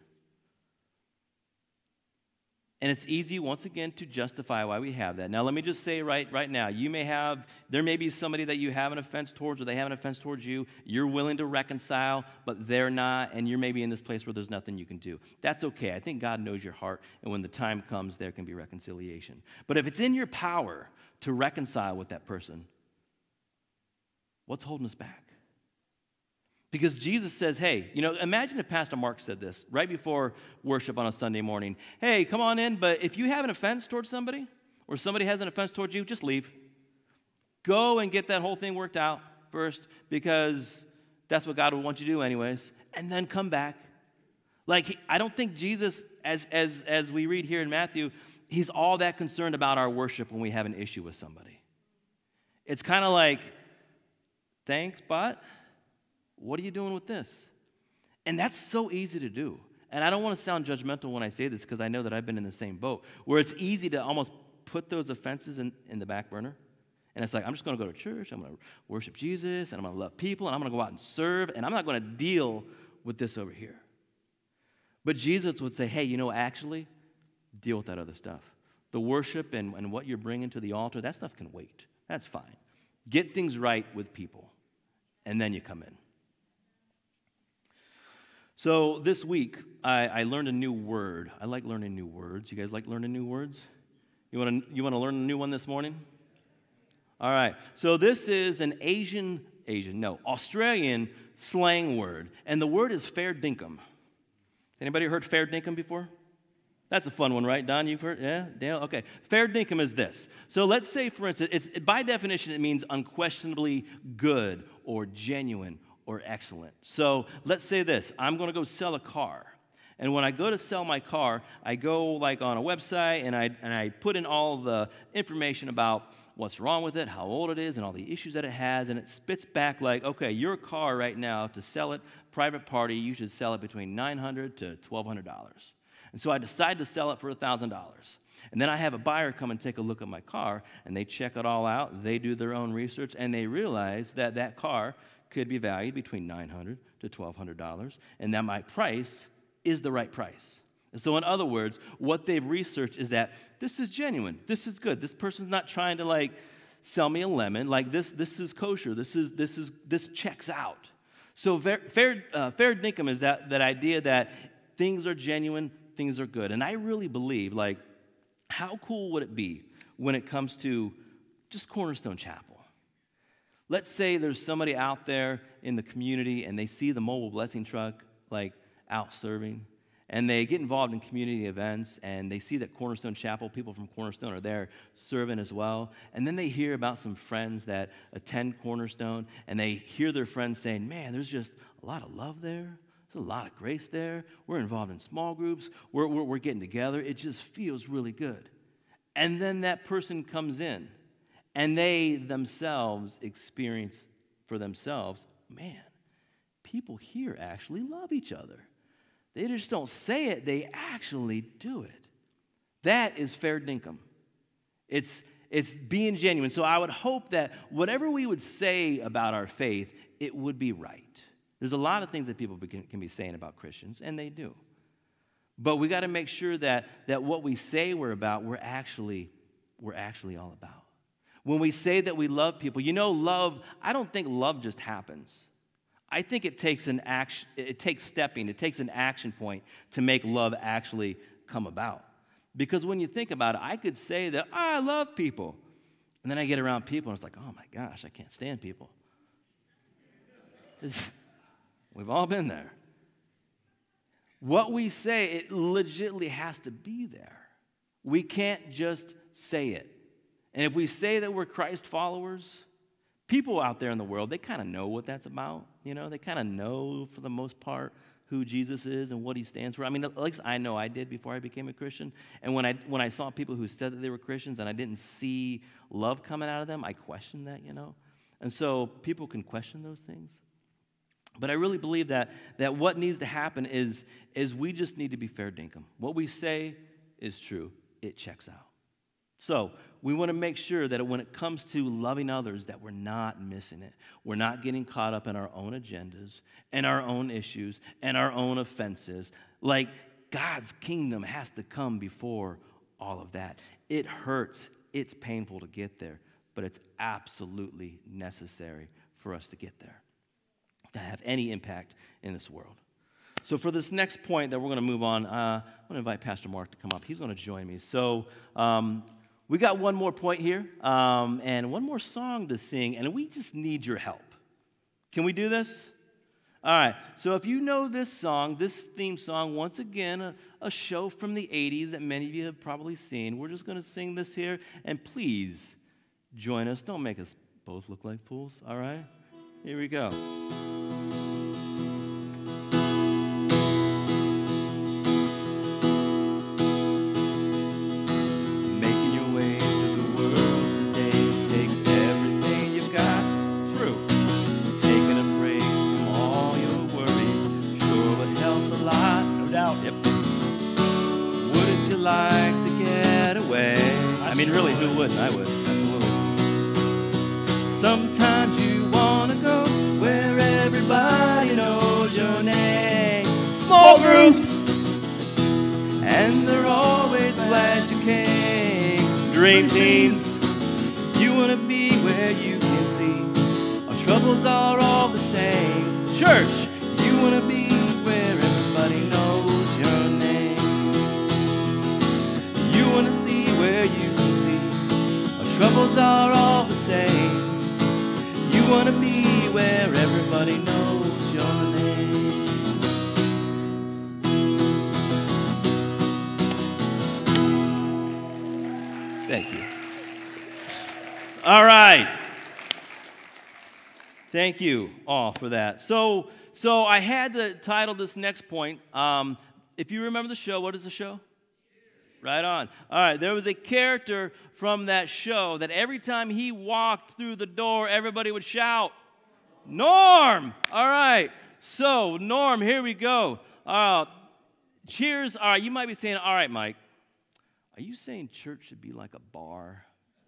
And it's easy, once again, to justify why we have that. Now, let me just say right, right now, you may have, there may be somebody that you have an offense towards, or they have an offense towards you. You're willing to reconcile, but they're not, and you're maybe in this place where there's nothing you can do. That's okay. I think God knows your heart, and when the time comes, there can be reconciliation. But if it's in your power to reconcile with that person, what's holding us back? Because Jesus says, hey, you know, imagine if Pastor Mark said this right before worship on a Sunday morning. Hey, come on in, but if you have an offense towards somebody, or somebody has an offense towards you, just leave. Go and get that whole thing worked out first, because that's what God would want you to do anyways, and then come back. Like, he, I don't think Jesus, as, as, as we read here in Matthew, he's all that concerned about our worship when we have an issue with somebody. It's kind of like, thanks, but what are you doing with this? And that's so easy to do. And I don't want to sound judgmental when I say this, because I know that I've been in the same boat, where it's easy to almost put those offenses in, in the back burner. And it's like, I'm just going to go to church, I'm going to worship Jesus, and I'm going to love people, and I'm going to go out and serve, and I'm not going to deal with this over here. But Jesus would say, hey, you know, actually, deal with that other stuff. The worship and, and what you're bringing to the altar, that stuff can wait. That's fine. Get things right with people, and then you come in. So this week, I, I learned a new word. I like learning new words. You guys like learning new words? You want to you want to learn a new one this morning? All right. So this is an Asian, Asian, no, Australian slang word, and the word is fair dinkum. Anybody heard fair dinkum before? That's a fun one, right? Don, you've heard? Yeah? Dale? Okay. Fair dinkum is this. So let's say, for instance, it's, by definition, it means unquestionably good or genuine or excellent. So let's say this. I'm going to go sell a car. And when I go to sell my car, I go like on a website and I, and I put in all the information about what's wrong with it, how old it is, and all the issues that it has, and it spits back like, okay, your car right now, to sell it, private party, you should sell it between nine hundred dollars to twelve hundred dollars. And so I decide to sell it for one thousand dollars. And then I have a buyer come and take a look at my car, and they check it all out, they do their own research, and they realize that that car could be valued between nine hundred dollars to twelve hundred dollars, and that my price is the right price. And so in other words, what they've researched is that this is genuine, this is good, this person's not trying to like sell me a lemon, like this this is kosher, this is this is this checks out. So fair fair, uh, fair dinkum is that, that idea that things are genuine, things are good. And I really believe, like, how cool would it be when it comes to just Cornerstone Chapel? Let's say there's somebody out there in the community and they see the mobile blessing truck like out serving, and they get involved in community events, and they see that Cornerstone Chapel, people from Cornerstone are there serving as well, and then they hear about some friends that attend Cornerstone, and they hear their friends saying, man, there's just a lot of love there, there's a lot of grace there, we're involved in small groups, we're, we're, we're getting together, it just feels really good. And then that person comes in, and they themselves experience for themselves, man, people here actually love each other. They just don't say it, they actually do it. That is fair dinkum. It's, it's being genuine. So I would hope that whatever we would say about our faith, it would be right. There's a lot of things that people can, can be saying about Christians, and they do. But we got to make sure that, that what we say we're about, we're actually, we're actually all about. When we say that we love people, you know, love, I don't think love just happens. I think it takes an action, it takes stepping, it takes an action point to make love actually come about. Because when you think about it, I could say that, oh, I love people. And then I get around people and it's like, oh my gosh, I can't stand people. It's, we've all been there. What we say, it legitimately has to be there. We can't just say it. And if we say that we're Christ followers, people out there in the world, they kind of know what that's about. You know, they kind of know, for the most part, who Jesus is and what he stands for. I mean, at least I know I did before I became a Christian. And when I when I saw people who said that they were Christians and I didn't see love coming out of them, I questioned that, you know. And so people can question those things. But I really believe that, that what needs to happen is, is we just need to be fair dinkum. What we say is true. It checks out. So we want to make sure that when it comes to loving others, that we're not missing it. We're not getting caught up in our own agendas and our own issues and our own offenses. Like, God's kingdom has to come before all of that. It hurts. It's painful to get there, but it's absolutely necessary for us to get there, to have any impact in this world. So for this next point that we're going to move on, uh, I'm going to invite Pastor Mark to come up. He's going to join me. So um, we got one more point here um, and one more song to sing, and we just need your help. Can we do this? All right, so if you know this song, this theme song, once again, a, a show from the eighties that many of you have probably seen. We're just going to sing this here, and please join us. Don't make us both look like fools, all right? Here we go. Making your way through the world today takes everything you've got. True. Taking a break from all your worries sure would help a lot. No doubt. Yep. Wouldn't you like to get away? I, I mean, sure really, would. Who wouldn't? I would. Absolutely. Sometimes you want to go where everybody knows your name. Small groups, and they're always glad you came. Dream teams, you want to be where you can see our troubles are all the same. Church, you want to be where everybody knows your name. You want to see where you can see our troubles are all the same. You want to be where everybody knows your name. Thank you. All right. Thank you all for that. So, so I had to title this next point. Um, if you remember the show, what is the show? Right on. All right, there was a character from that show that every time he walked through the door, everybody would shout, Norm! All right, so Norm, here we go. Uh, cheers. All right, you might be saying, all right, Mike, are you saying church should be like a bar?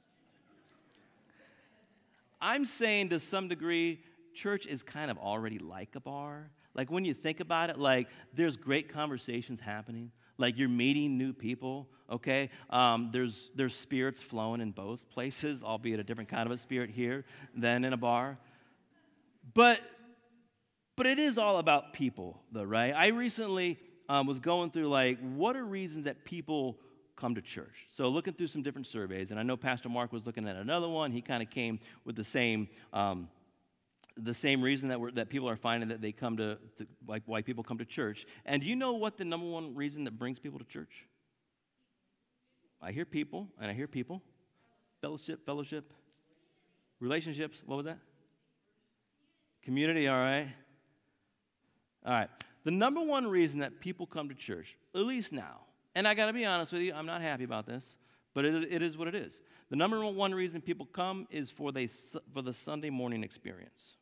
I'm saying to some degree, church is kind of already like a bar. Like when you think about it, like there's great conversations happening. Like you're meeting new people, okay? Um, there's, there's spirits flowing in both places, albeit a different kind of a spirit here than in a bar. But, but it is all about people, though, right? I recently um, was going through, like, what are reasons that people come to church? So looking through some different surveys, and I know Pastor Mark was looking at another one. He kind of came with the same um, the same reason that we're, that people are finding that they come to, to, like why people come to church. And do you know what the number one reason that brings people to church? I hear people, and I hear people. Fellowship, fellowship. Relationships, what was that? Community, all right. All right. The number one reason that people come to church, at least now, and I got to be honest with you, I'm not happy about this, but it, it is what it is. The number one reason people come is for, they, for the Sunday morning experience.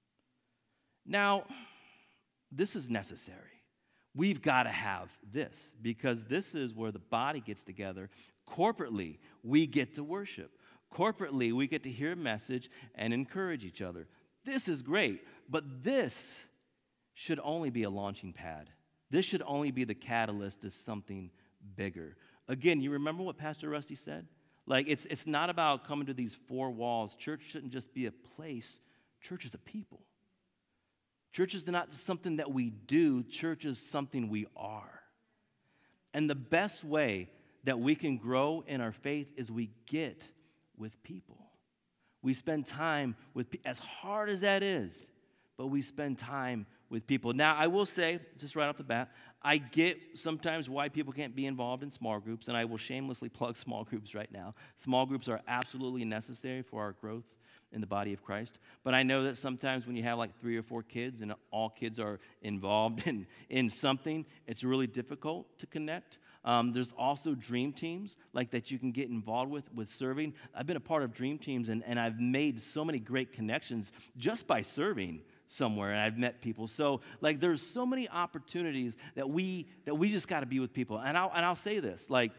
Now, this is necessary. We've got to have this because this is where the body gets together. Corporately, we get to worship. Corporately, we get to hear a message and encourage each other. This is great, but this should only be a launching pad. This should only be the catalyst to something bigger. Again, you remember what Pastor Rusty said? Like, it's, it's not about coming to these four walls. Church shouldn't just be a place. Church is a people. Church is not something that we do. Church is something we are. And the best way that we can grow in our faith is we get with people. We spend time with people, as hard as that is, but we spend time with people. Now, I will say, just right off the bat, I get sometimes why people can't be involved in small groups, and I will shamelessly plug small groups right now. Small groups are absolutely necessary for our growth in the body of Christ. But I know that sometimes when you have like three or four kids and all kids are involved in, in something, it's really difficult to connect. Um, there's also dream teams like that you can get involved with, with serving. I've been a part of dream teams, and, and I've made so many great connections just by serving somewhere, and I've met people. So like there's so many opportunities that we that we just got to be with people. And I'll, and I'll say this, like,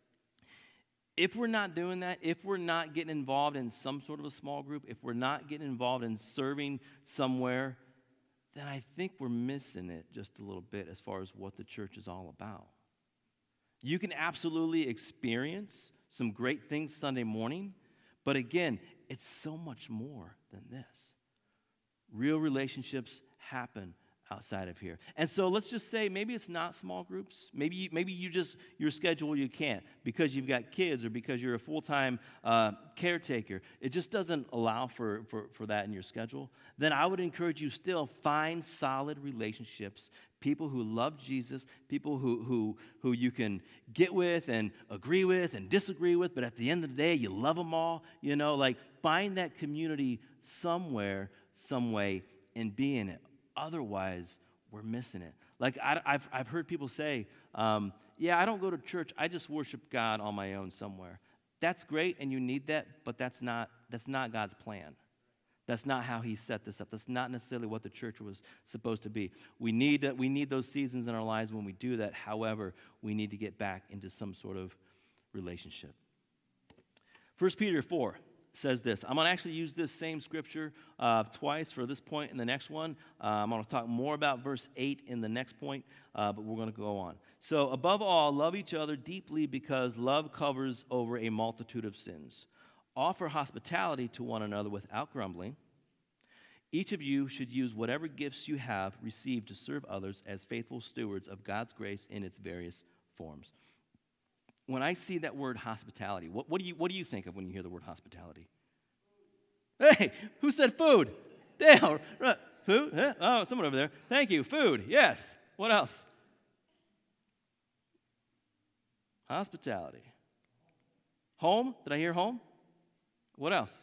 if we're not doing that, if we're not getting involved in some sort of a small group, if we're not getting involved in serving somewhere, then I think we're missing it just a little bit as far as what the church is all about. You can absolutely experience some great things Sunday morning, but again, it's so much more than this. Real relationships happen outside of here. And so let's just say maybe it's not small groups. Maybe you, maybe you just, your schedule you can't because you've got kids or because you're a full-time uh, caretaker. It just doesn't allow for, for, for that in your schedule. Then I would encourage you still find solid relationships, people who love Jesus, people who, who, who you can get with and agree with and disagree with, but at the end of the day, you love them all. You know, like find that community somewhere, some way, and be in it. Otherwise, we're missing it. Like I, I've, I've heard people say, um, yeah, I don't go to church. I just worship God on my own somewhere. That's great, and you need that, but that's not, that's not God's plan. That's not how he set this up. That's not necessarily what the church was supposed to be. We need, to, we need those seasons in our lives when we do that. However, we need to get back into some sort of relationship. First Peter four. Says this. I'm going to actually use this same scripture uh, twice for this point and the next one. Uh, I'm going to talk more about verse eight in the next point, uh, but we're going to go on. So, above all, love each other deeply because love covers over a multitude of sins. Offer hospitality to one another without grumbling. Each of you should use whatever gifts you have received to serve others as faithful stewards of God's grace in its various forms. When I see that word hospitality, what, what, do you, what do you think of when you hear the word hospitality? Hey, who said food? Dale, right. Food? Huh? Oh, someone over there. Thank you. Food, yes. What else? Hospitality. Home? Did I hear home? What else?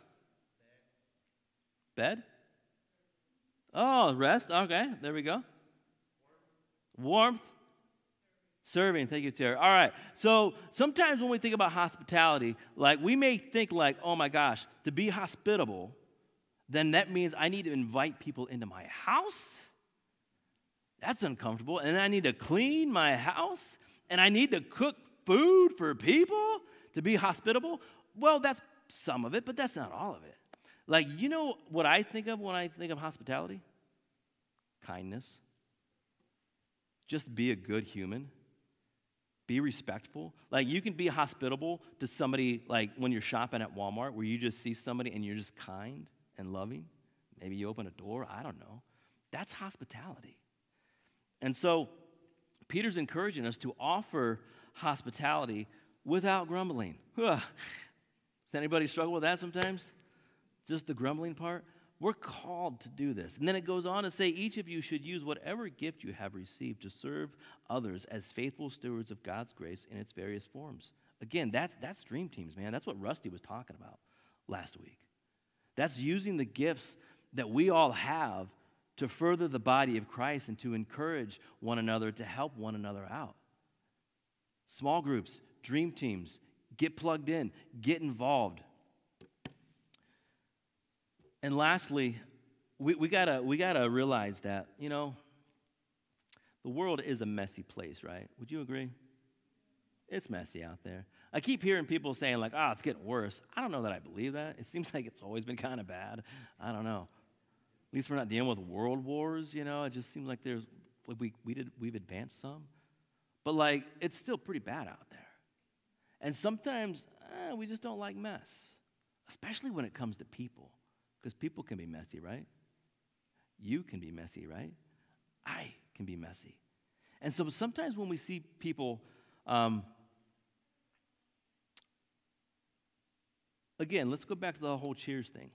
Bed? Oh, rest. Okay, there we go. Warmth. Serving, thank you, Terry. All right, so sometimes when we think about hospitality, like we may think like, oh my gosh, to be hospitable, then that means I need to invite people into my house? That's uncomfortable. And I need to clean my house? And I need to cook food for people to be hospitable? Well, that's some of it, but that's not all of it. Like, you know what I think of when I think of hospitality? Kindness. Just be a good human. Be respectful. Like you can be hospitable to somebody like when you're shopping at Walmart where you just see somebody and you're just kind and loving. Maybe you open a door. I don't know. That's hospitality. And so Peter's encouraging us to offer hospitality without grumbling. Does anybody struggle with that sometimes? Just the grumbling part? We're called to do this. And then it goes on to say, each of you should use whatever gift you have received to serve others as faithful stewards of God's grace in its various forms. Again, that's, that's dream teams, man. That's what Rusty was talking about last week. That's using the gifts that we all have to further the body of Christ and to encourage one another, to help one another out. Small groups, dream teams, get plugged in, get involved. And lastly, we, we gotta we gotta realize that, you know, the world is a messy place, right? Would you agree? It's messy out there. I keep hearing people saying like, oh, it's getting worse. I don't know that I believe that. It seems like it's always been kind of bad. I don't know. At least we're not dealing with world wars, you know. It just seems like there's like we we did we've advanced some, but like it's still pretty bad out there. And sometimes eh, we just don't like mess, especially when it comes to people. Because people can be messy, right? You can be messy, right? I can be messy. And so sometimes when we see people, um, again, let's go back to the whole Cheers thing.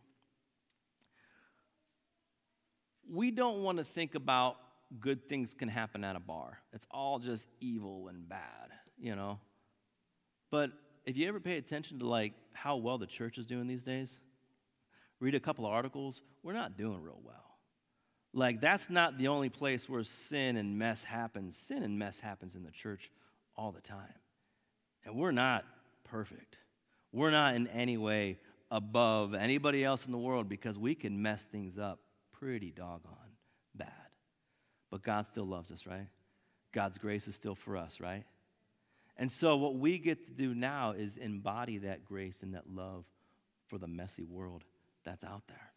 We don't want to think about good things can happen at a bar. It's all just evil and bad, you know? But if you ever pay attention to, like, how well the church is doing these days, read a couple of articles, we're not doing real well. Like, that's not the only place where sin and mess happens. Sin and mess happens in the church all the time. And we're not perfect. We're not in any way above anybody else in the world because we can mess things up pretty doggone bad. But God still loves us, right? God's grace is still for us, right? And so what we get to do now is embody that grace and that love for the messy world that's out there.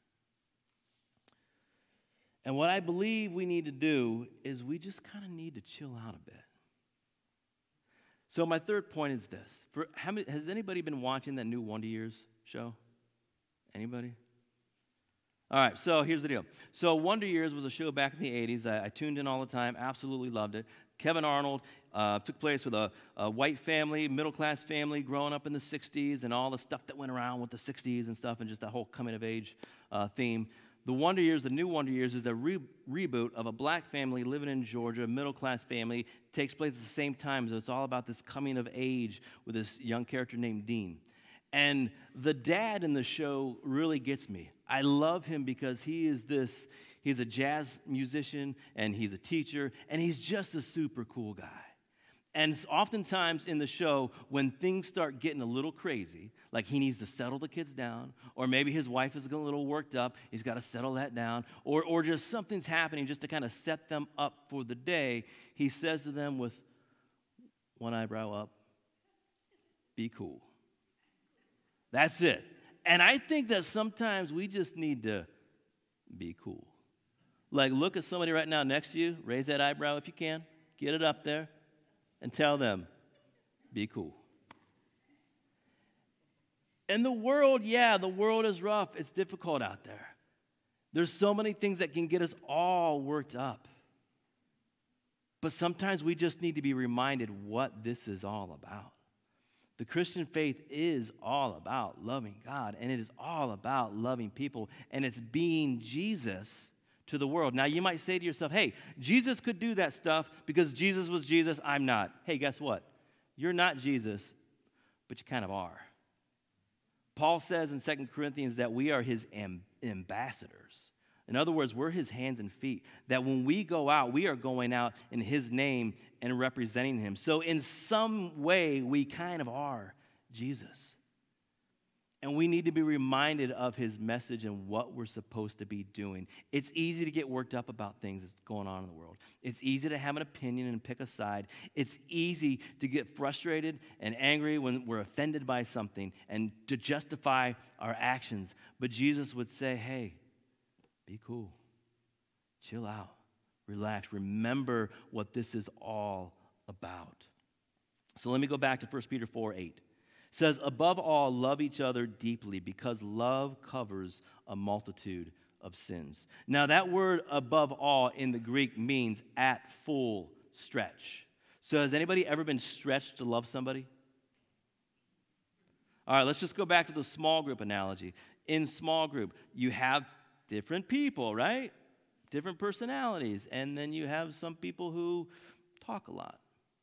And what I believe we need to do is we just kind of need to chill out a bit. So my third point is this. For how many, has anybody been watching that new Wonder Years show? Anybody? All right, so here's the deal. So Wonder Years was a show back in the eighties. I, I tuned in all the time, absolutely loved it. Kevin Arnold uh, took place with a, a white family, middle-class family, growing up in the sixties, and all the stuff that went around with the sixties and stuff, and just that whole coming-of-age uh, theme. The Wonder Years, the new Wonder Years, is a re- reboot of a black family living in Georgia, a middle-class family. It takes place at the same time, so it's all about this coming of age with this young character named Dean. And the dad in the show really gets me. I love him because he is this, he's a jazz musician, and he's a teacher, and he's just a super cool guy. And oftentimes in the show, when things start getting a little crazy, like he needs to settle the kids down, or maybe his wife is a little worked up, he's got to settle that down, or, or just something's happening just to kind of set them up for the day, he says to them with one eyebrow up, be cool. That's it. And I think that sometimes we just need to be cool. Like, look at somebody right now next to you, raise that eyebrow if you can, get it up there, and tell them, be cool. In the world, yeah, the world is rough. It's difficult out there. There's so many things that can get us all worked up. But sometimes we just need to be reminded what this is all about. The Christian faith is all about loving God, and it is all about loving people, and it's being Jesus to the world. Now, you might say to yourself, hey, Jesus could do that stuff because Jesus was Jesus, I'm not. Hey, guess what? You're not Jesus, but you kind of are. Paul says in Second Corinthians that we are his amb- ambassadors. In other words, we're his hands and feet, that when we go out, we are going out in his name and representing him. So in some way, we kind of are Jesus. And we need to be reminded of his message and what we're supposed to be doing. It's easy to get worked up about things that's going on in the world. It's easy to have an opinion and pick a side. It's easy to get frustrated and angry when we're offended by something and to justify our actions. But Jesus would say, hey, be cool. Chill out. Relax. Remember what this is all about. So let me go back to First Peter four eight. It says, above all, love each other deeply because love covers a multitude of sins. Now, that word above all in the Greek means at full stretch. So has anybody ever been stretched to love somebody? All right, let's just go back to the small group analogy. In small group, you have different people, right? Different personalities. And then you have some people who talk a lot.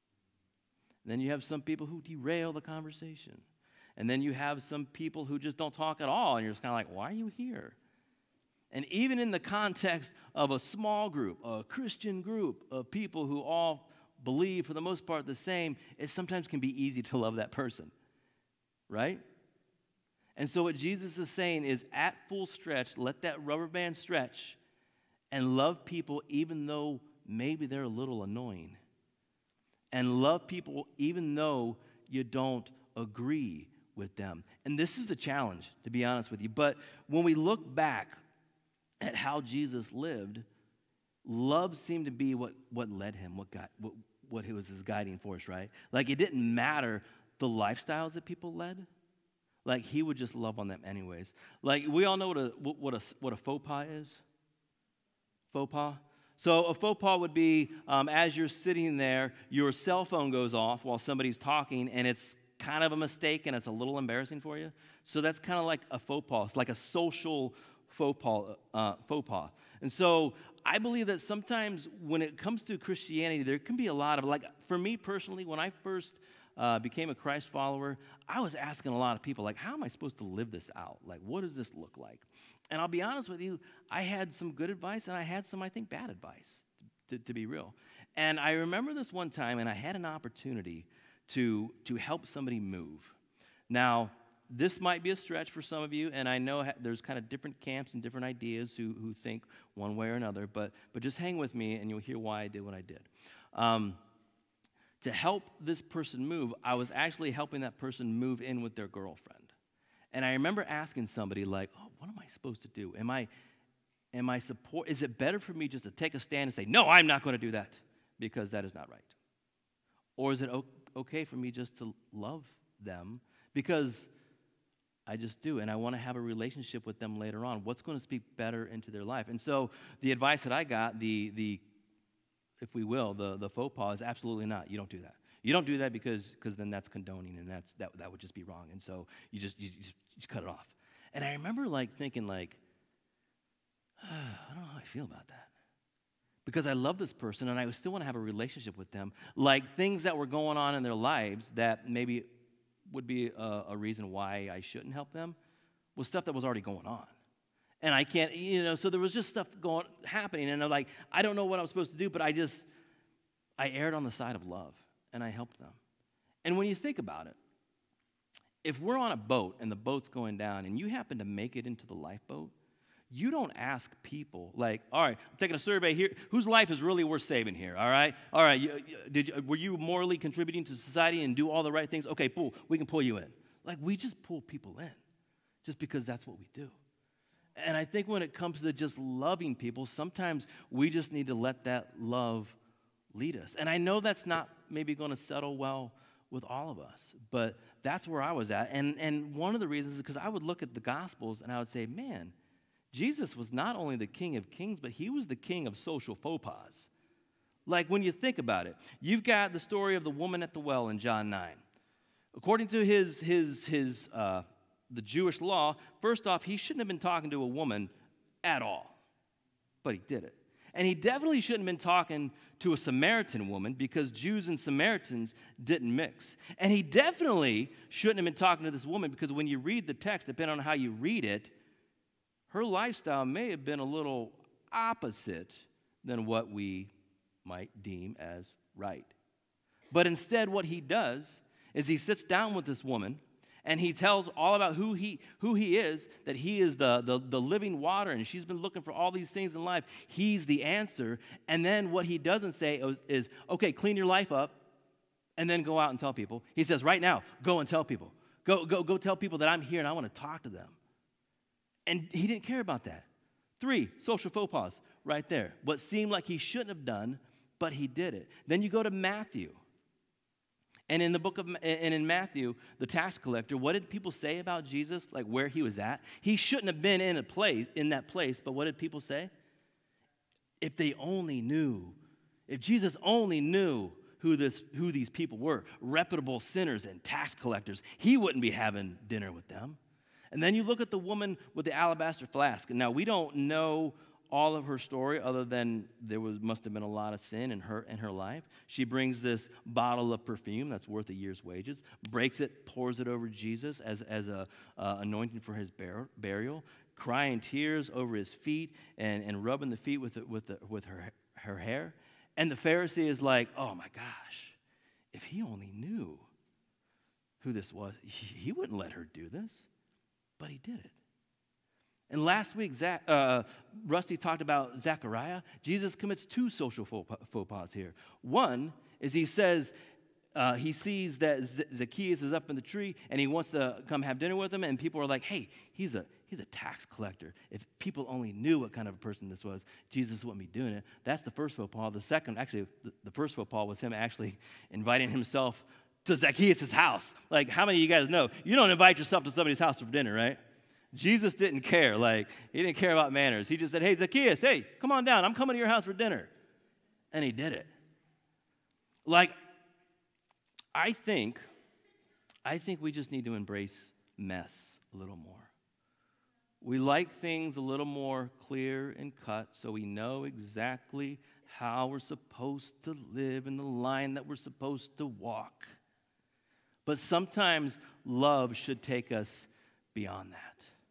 And then you have some people who derail the conversation. And then you have some people who just don't talk at all. And you're just kind of like, why are you here? And even in the context of a small group, a Christian group of people who all believe for the most part the same, it sometimes can be easy to love that person, right? And so what Jesus is saying is at full stretch, let that rubber band stretch and love people even though maybe they're a little annoying. And love people even though you don't agree with them. And this is the challenge, to be honest with you. But when we look back at how Jesus lived, love seemed to be what, what led him, what, got, what, what was his guiding force, right? Like it didn't matter the lifestyles that people led. Like, he would just love on them anyways. Like, we all know what a, what a, what a faux pas is. Faux pas. So a faux pas would be, um, as you're sitting there, your cell phone goes off while somebody's talking, and it's kind of a mistake, and it's a little embarrassing for you. So that's kind of like a faux pas. It's like a social faux pas. Uh, faux pas. And so I believe that sometimes when it comes to Christianity, there can be a lot of, like, for me personally, when I first Uh, became a Christ follower, I was asking a lot of people, like, how am I supposed to live this out? Like, what does this look like? And I'll be honest with you, I had some good advice, and I had some, I think, bad advice, to, to be real. And I remember this one time, and I had an opportunity to, to help somebody move. Now, this might be a stretch for some of you, and I know ha- there's kind of different camps and different ideas who, who think one way or another, but, but just hang with me, and you'll hear why I did what I did. Um, To help this person move, I was actually helping that person move in with their girlfriend. And I remember asking somebody like, oh, what am I supposed to do? Am I, am I support, is it better for me just to take a stand and say, no, I'm not going to do that because that is not right? Or is it okay for me just to love them? Because I just do, and I want to have a relationship with them later on. What's going to speak better into their life? And so the advice that I got, the, the if we will, the, the faux pas is absolutely not. You don't do that. You don't do that because because then that's condoning, and that's that, that would just be wrong. And so you just, you just, you just cut it off. And I remember like thinking like, ah, I don't know how I feel about that. Because I love this person, and I still want to have a relationship with them. Like things that were going on in their lives that maybe would be a, a reason why I shouldn't help them was stuff that was already going on. And I can't, you know, so there was just stuff going, happening, and I'm like, I don't know what I'm supposed to do, but I just, I erred on the side of love, and I helped them. And when you think about it, if we're on a boat, and the boat's going down, and you happen to make it into the lifeboat, you don't ask people, like, all right, I'm taking a survey here. Whose life is really worth saving here, all right? All right, you, you, did you, were you morally contributing to society and do all the right things? Okay, pull, we can pull you in. Like, we just pull people in just because that's what we do. And I think when it comes to just loving people, sometimes we just need to let that love lead us. And I know that's not maybe going to settle well with all of us, but that's where I was at. And, and one of the reasons is because I would look at the Gospels and I would say, man, Jesus was not only the King of Kings, but he was the king of social faux pas. Like when you think about it, you've got the story of the woman at the well in John nine. According to his, his, his, uh, the Jewish law, first off, he shouldn't have been talking to a woman at all, but he did it. And he definitely shouldn't have been talking to a Samaritan woman because Jews and Samaritans didn't mix. And he definitely shouldn't have been talking to this woman because when you read the text, depending on how you read it, her lifestyle may have been a little opposite than what we might deem as right. But instead, what he does is he sits down with this woman and he tells all about who he who he is, that he is the, the, the living water, and she's been looking for all these things in life. He's the answer. And then what he doesn't say is, is, okay, clean your life up and then go out and tell people. He says, right now, go and tell people. Go, go, go tell people that I'm here and I want to talk to them. And he didn't care about that. Three, social faux pas, right there. What seemed like he shouldn't have done, but he did it. Then you go to Matthew. And in the book of, and in Matthew, the tax collector, what did people say about Jesus, like where he was at? He shouldn't have been in a place, in that place, but what did people say? If they only knew, if Jesus only knew who this, who these people were, reputable sinners and tax collectors, he wouldn't be having dinner with them. And then you look at the woman with the alabaster flask. And now we don't know all of her story other than there was must have been a lot of sin in her in her life. She brings this bottle of perfume that's worth a year's wages, breaks it, pours it over Jesus as, as a uh, anointing for his bur- burial, crying tears over his feet and, and rubbing the feet with the, with the, with her her hair. And the Pharisee is like, oh my gosh, if he only knew who this was, he, he wouldn't let her do this. But he did it. And last week, Zach, uh, Rusty talked about Zechariah. Jesus commits two social faux pas here. One is he says uh, he sees that Z- Zacchaeus is up in the tree and he wants to come have dinner with him. And people are like, hey, he's a he's a tax collector. If people only knew what kind of a person this was, Jesus wouldn't be doing it. That's the first faux pas. The second, actually, the, the first faux pas was him actually inviting himself to Zacchaeus' house. Like, how many of you guys know you don't invite yourself to somebody's house for dinner, right? Jesus didn't care. Like, he didn't care about manners. He just said, hey, Zacchaeus, hey, come on down. I'm coming to your house for dinner. And he did it. Like, I think, I think we just need to embrace mess a little more. We like things a little more clear and cut so we know exactly how we're supposed to live and the line that we're supposed to walk. But sometimes love should take us beyond that.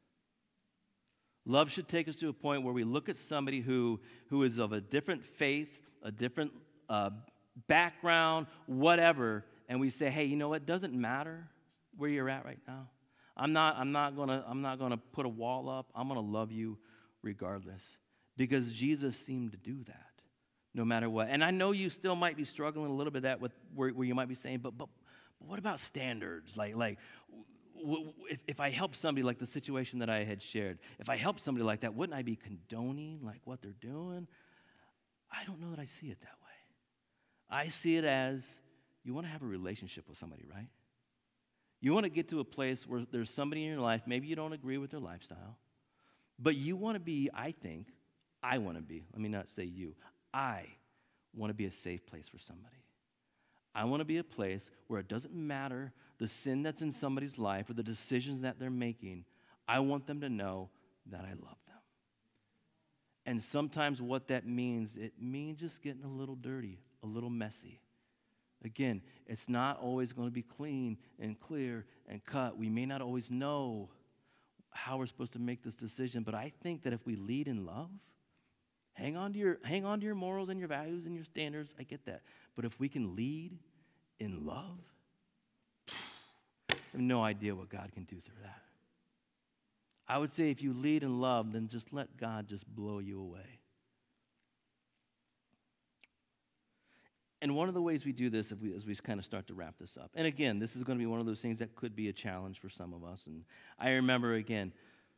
Love should take us to a point where we look at somebody who, who is of a different faith, a different uh, background, whatever, and we say, hey, you know what? It doesn't matter where you're at right now. I'm not, I'm not gonna, I'm not gonna put a wall up. I'm gonna love you regardless. Because Jesus seemed to do that, no matter what. And I know you still might be struggling a little bit that with where, where you might be saying, but but But what about standards? Like, like w- w- if, if I help somebody like the situation that I had shared, if I help somebody like that, wouldn't I be condoning like what they're doing? I don't know that I see it that way. I see it as you want to have a relationship with somebody, right? You want to get to a place where there's somebody in your life, maybe you don't agree with their lifestyle, but you want to be, I think, I want to be, let me not say you, I want to be a safe place for somebody. I want to be a place where it doesn't matter the sin that's in somebody's life or the decisions that they're making. I want them to know that I love them. And sometimes what that means, it means just getting a little dirty, a little messy. Again, it's not always going to be clean and clear and cut. We may not always know how we're supposed to make this decision, but I think that if we lead in love, hang on to your, hang on to your morals and your values and your standards, I get that. But if we can lead in love, I have no idea what God can do through that. I would say if you lead in love, then just let God just blow you away. And one of the ways we do this if we, as we kind of start to wrap this up, and again, this is going to be one of those things that could be a challenge for some of us. And I remember, again,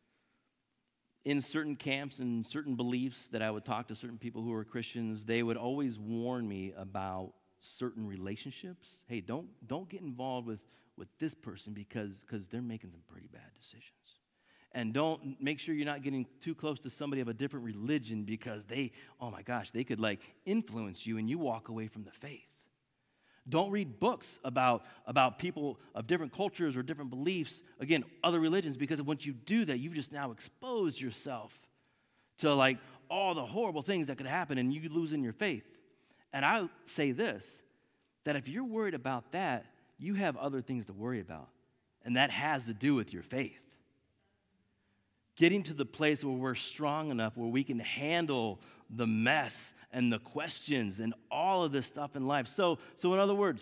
in certain camps and certain beliefs that I would talk to certain people who were Christians, they would always warn me about certain relationships. Hey, don't, don't get involved with, with this person because, because they're making some pretty bad decisions. And don't make sure you're not getting too close to somebody of a different religion because they, oh my gosh, they could like influence you and you walk away from the faith. Don't read books about, about people of different cultures or different beliefs, again, other religions, because once you do that, you've just now exposed yourself to like all the horrible things that could happen and you losing your faith. And I say this, that if you're worried about that, you have other things to worry about. And that has to do with your faith. Getting to the place where we're strong enough, where we can handle the mess and the questions and all of this stuff in life. So, so in other words,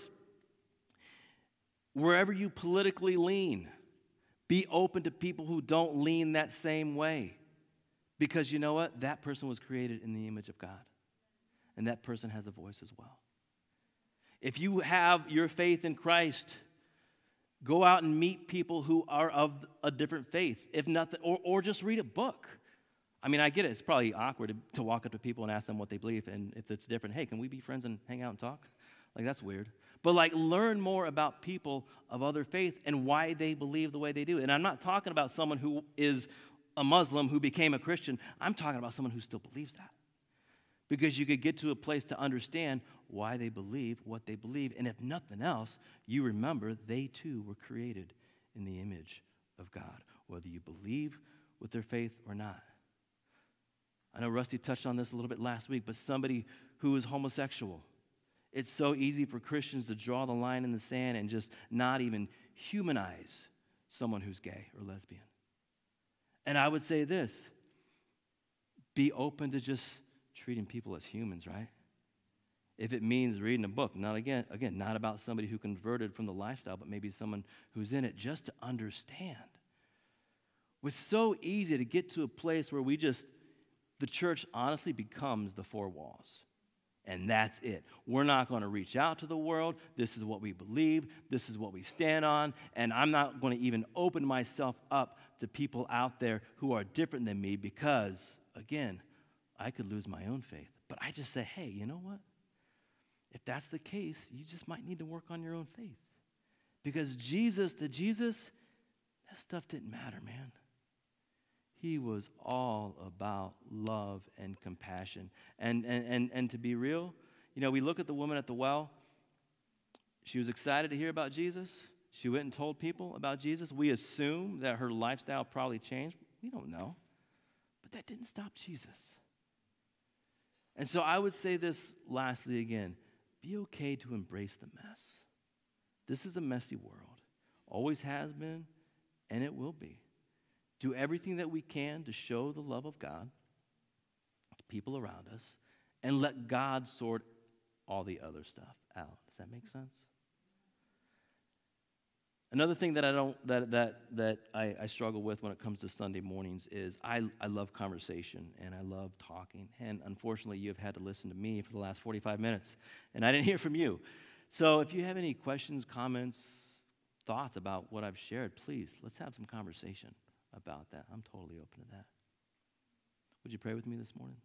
wherever you politically lean, be open to people who don't lean that same way. Because you know what? That person was created in the image of God. And that person has a voice as well. If you have your faith in Christ, go out and meet people who are of a different faith, if nothing, or, or just read a book. I mean, I get it. It's probably awkward to, to walk up to people and ask them what they believe, and if it's different, hey, can we be friends and hang out and talk? Like, that's weird. But, like, learn more about people of other faith and why they believe the way they do. And I'm not talking about someone who is a Muslim who became a Christian. I'm talking about someone who still believes that. Because you could get to a place to understand why they believe what they believe. And if nothing else, you remember they too were created in the image of God, whether you believe with their faith or not. I know Rusty touched on this a little bit last week, but somebody who is homosexual, it's so easy for Christians to draw the line in the sand and just not even humanize someone who's gay or lesbian. And I would say this, be open to just treating people as humans, right? If it means reading a book, not again, again, not about somebody who converted from the lifestyle, but maybe someone who's in it just to understand. It's so easy to get to a place where we just, the church honestly becomes the four walls. And that's it. We're not going to reach out to the world. This is what we believe. This is what we stand on. And I'm not going to even open myself up to people out there who are different than me because, again, I could lose my own faith. But I just say, hey, you know what? If that's the case, you just might need to work on your own faith. Because Jesus, to Jesus, that stuff didn't matter, man. He was all about love and compassion. And, and, and, and to be real, you know, we look at the woman at the well. She was excited to hear about Jesus. She went and told people about Jesus. We assume that her lifestyle probably changed. We don't know. But that didn't stop Jesus. And so I would say this lastly again. Be okay to embrace the mess. This is a messy world. Always has been, and it will be. Do everything that we can to show the love of God to people around us, and let God sort all the other stuff out. Does that make sense? Another thing that I don't that that that I, I struggle with when it comes to Sunday mornings is I, I love conversation and I love talking. And unfortunately, you have had to listen to me for the last forty-five minutes, and I didn't hear from you. So if you have any questions, comments, thoughts about what I've shared, please, let's have some conversation about that. I'm totally open to that. Would you pray with me this morning?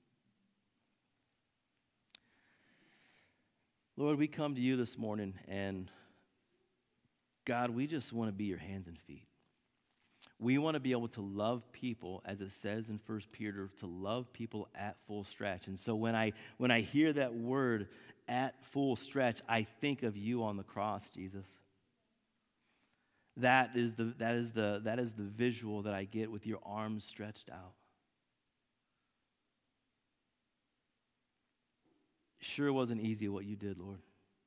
Lord, we come to you this morning, and God, we just want to be your hands and feet. We want to be able to love people, as it says in First Peter, to love people at full stretch. And so when I when I hear that word, at full stretch, I think of you on the cross, Jesus. That is the that is the that is the visual that I get with your arms stretched out. Sure wasn't easy what you did, Lord.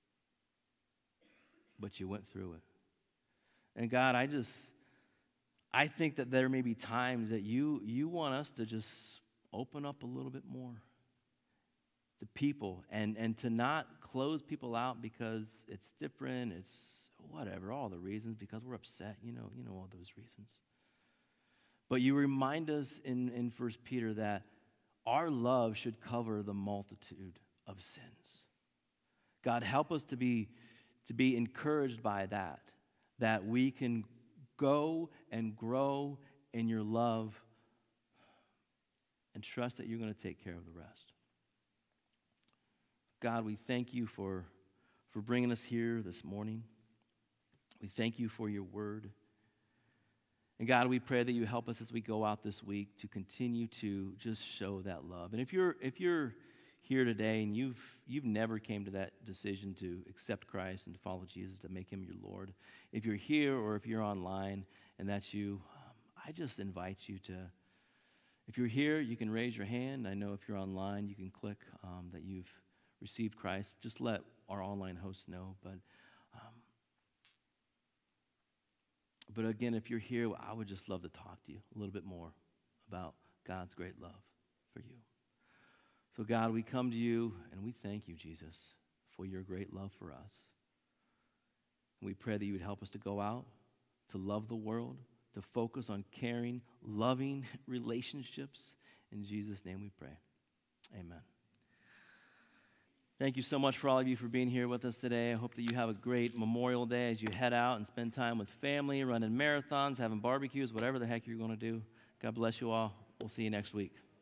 But you went through it. And God, I just I think that there may be times that you you want us to just open up a little bit more to people and, and to not close people out because it's different, it's whatever, all the reasons, because we're upset, you know, you know all those reasons. But you remind us in, in First Peter that our love should cover the multitude of sins. God, help us to be to be encouraged by that, that we can go and grow in your love and trust that you're going to take care of the rest. God, we thank you for, for bringing us here this morning. We thank you for your word. And God, we pray that you help us as we go out this week to continue to just show that love. And if you're if you're here today and you've you've never came to that decision to accept Christ and to follow Jesus, to make him your Lord, if you're here or if you're online and that's you, um, I just invite you to, if you're here, you can raise your hand. I know if you're online, you can click um, that you've received Christ. Just let our online hosts know. But um, but again, if you're here, I would just love to talk to you a little bit more about God's great love for you. So God, we come to you and we thank you, Jesus, for your great love for us. And we pray that you would help us to go out, to love the world, to focus on caring, loving relationships. In Jesus' name we pray. Amen. Thank you so much for all of you for being here with us today. I hope that you have a great Memorial Day as you head out and spend time with family, running marathons, having barbecues, whatever the heck you're going to do. God bless you all. We'll see you next week.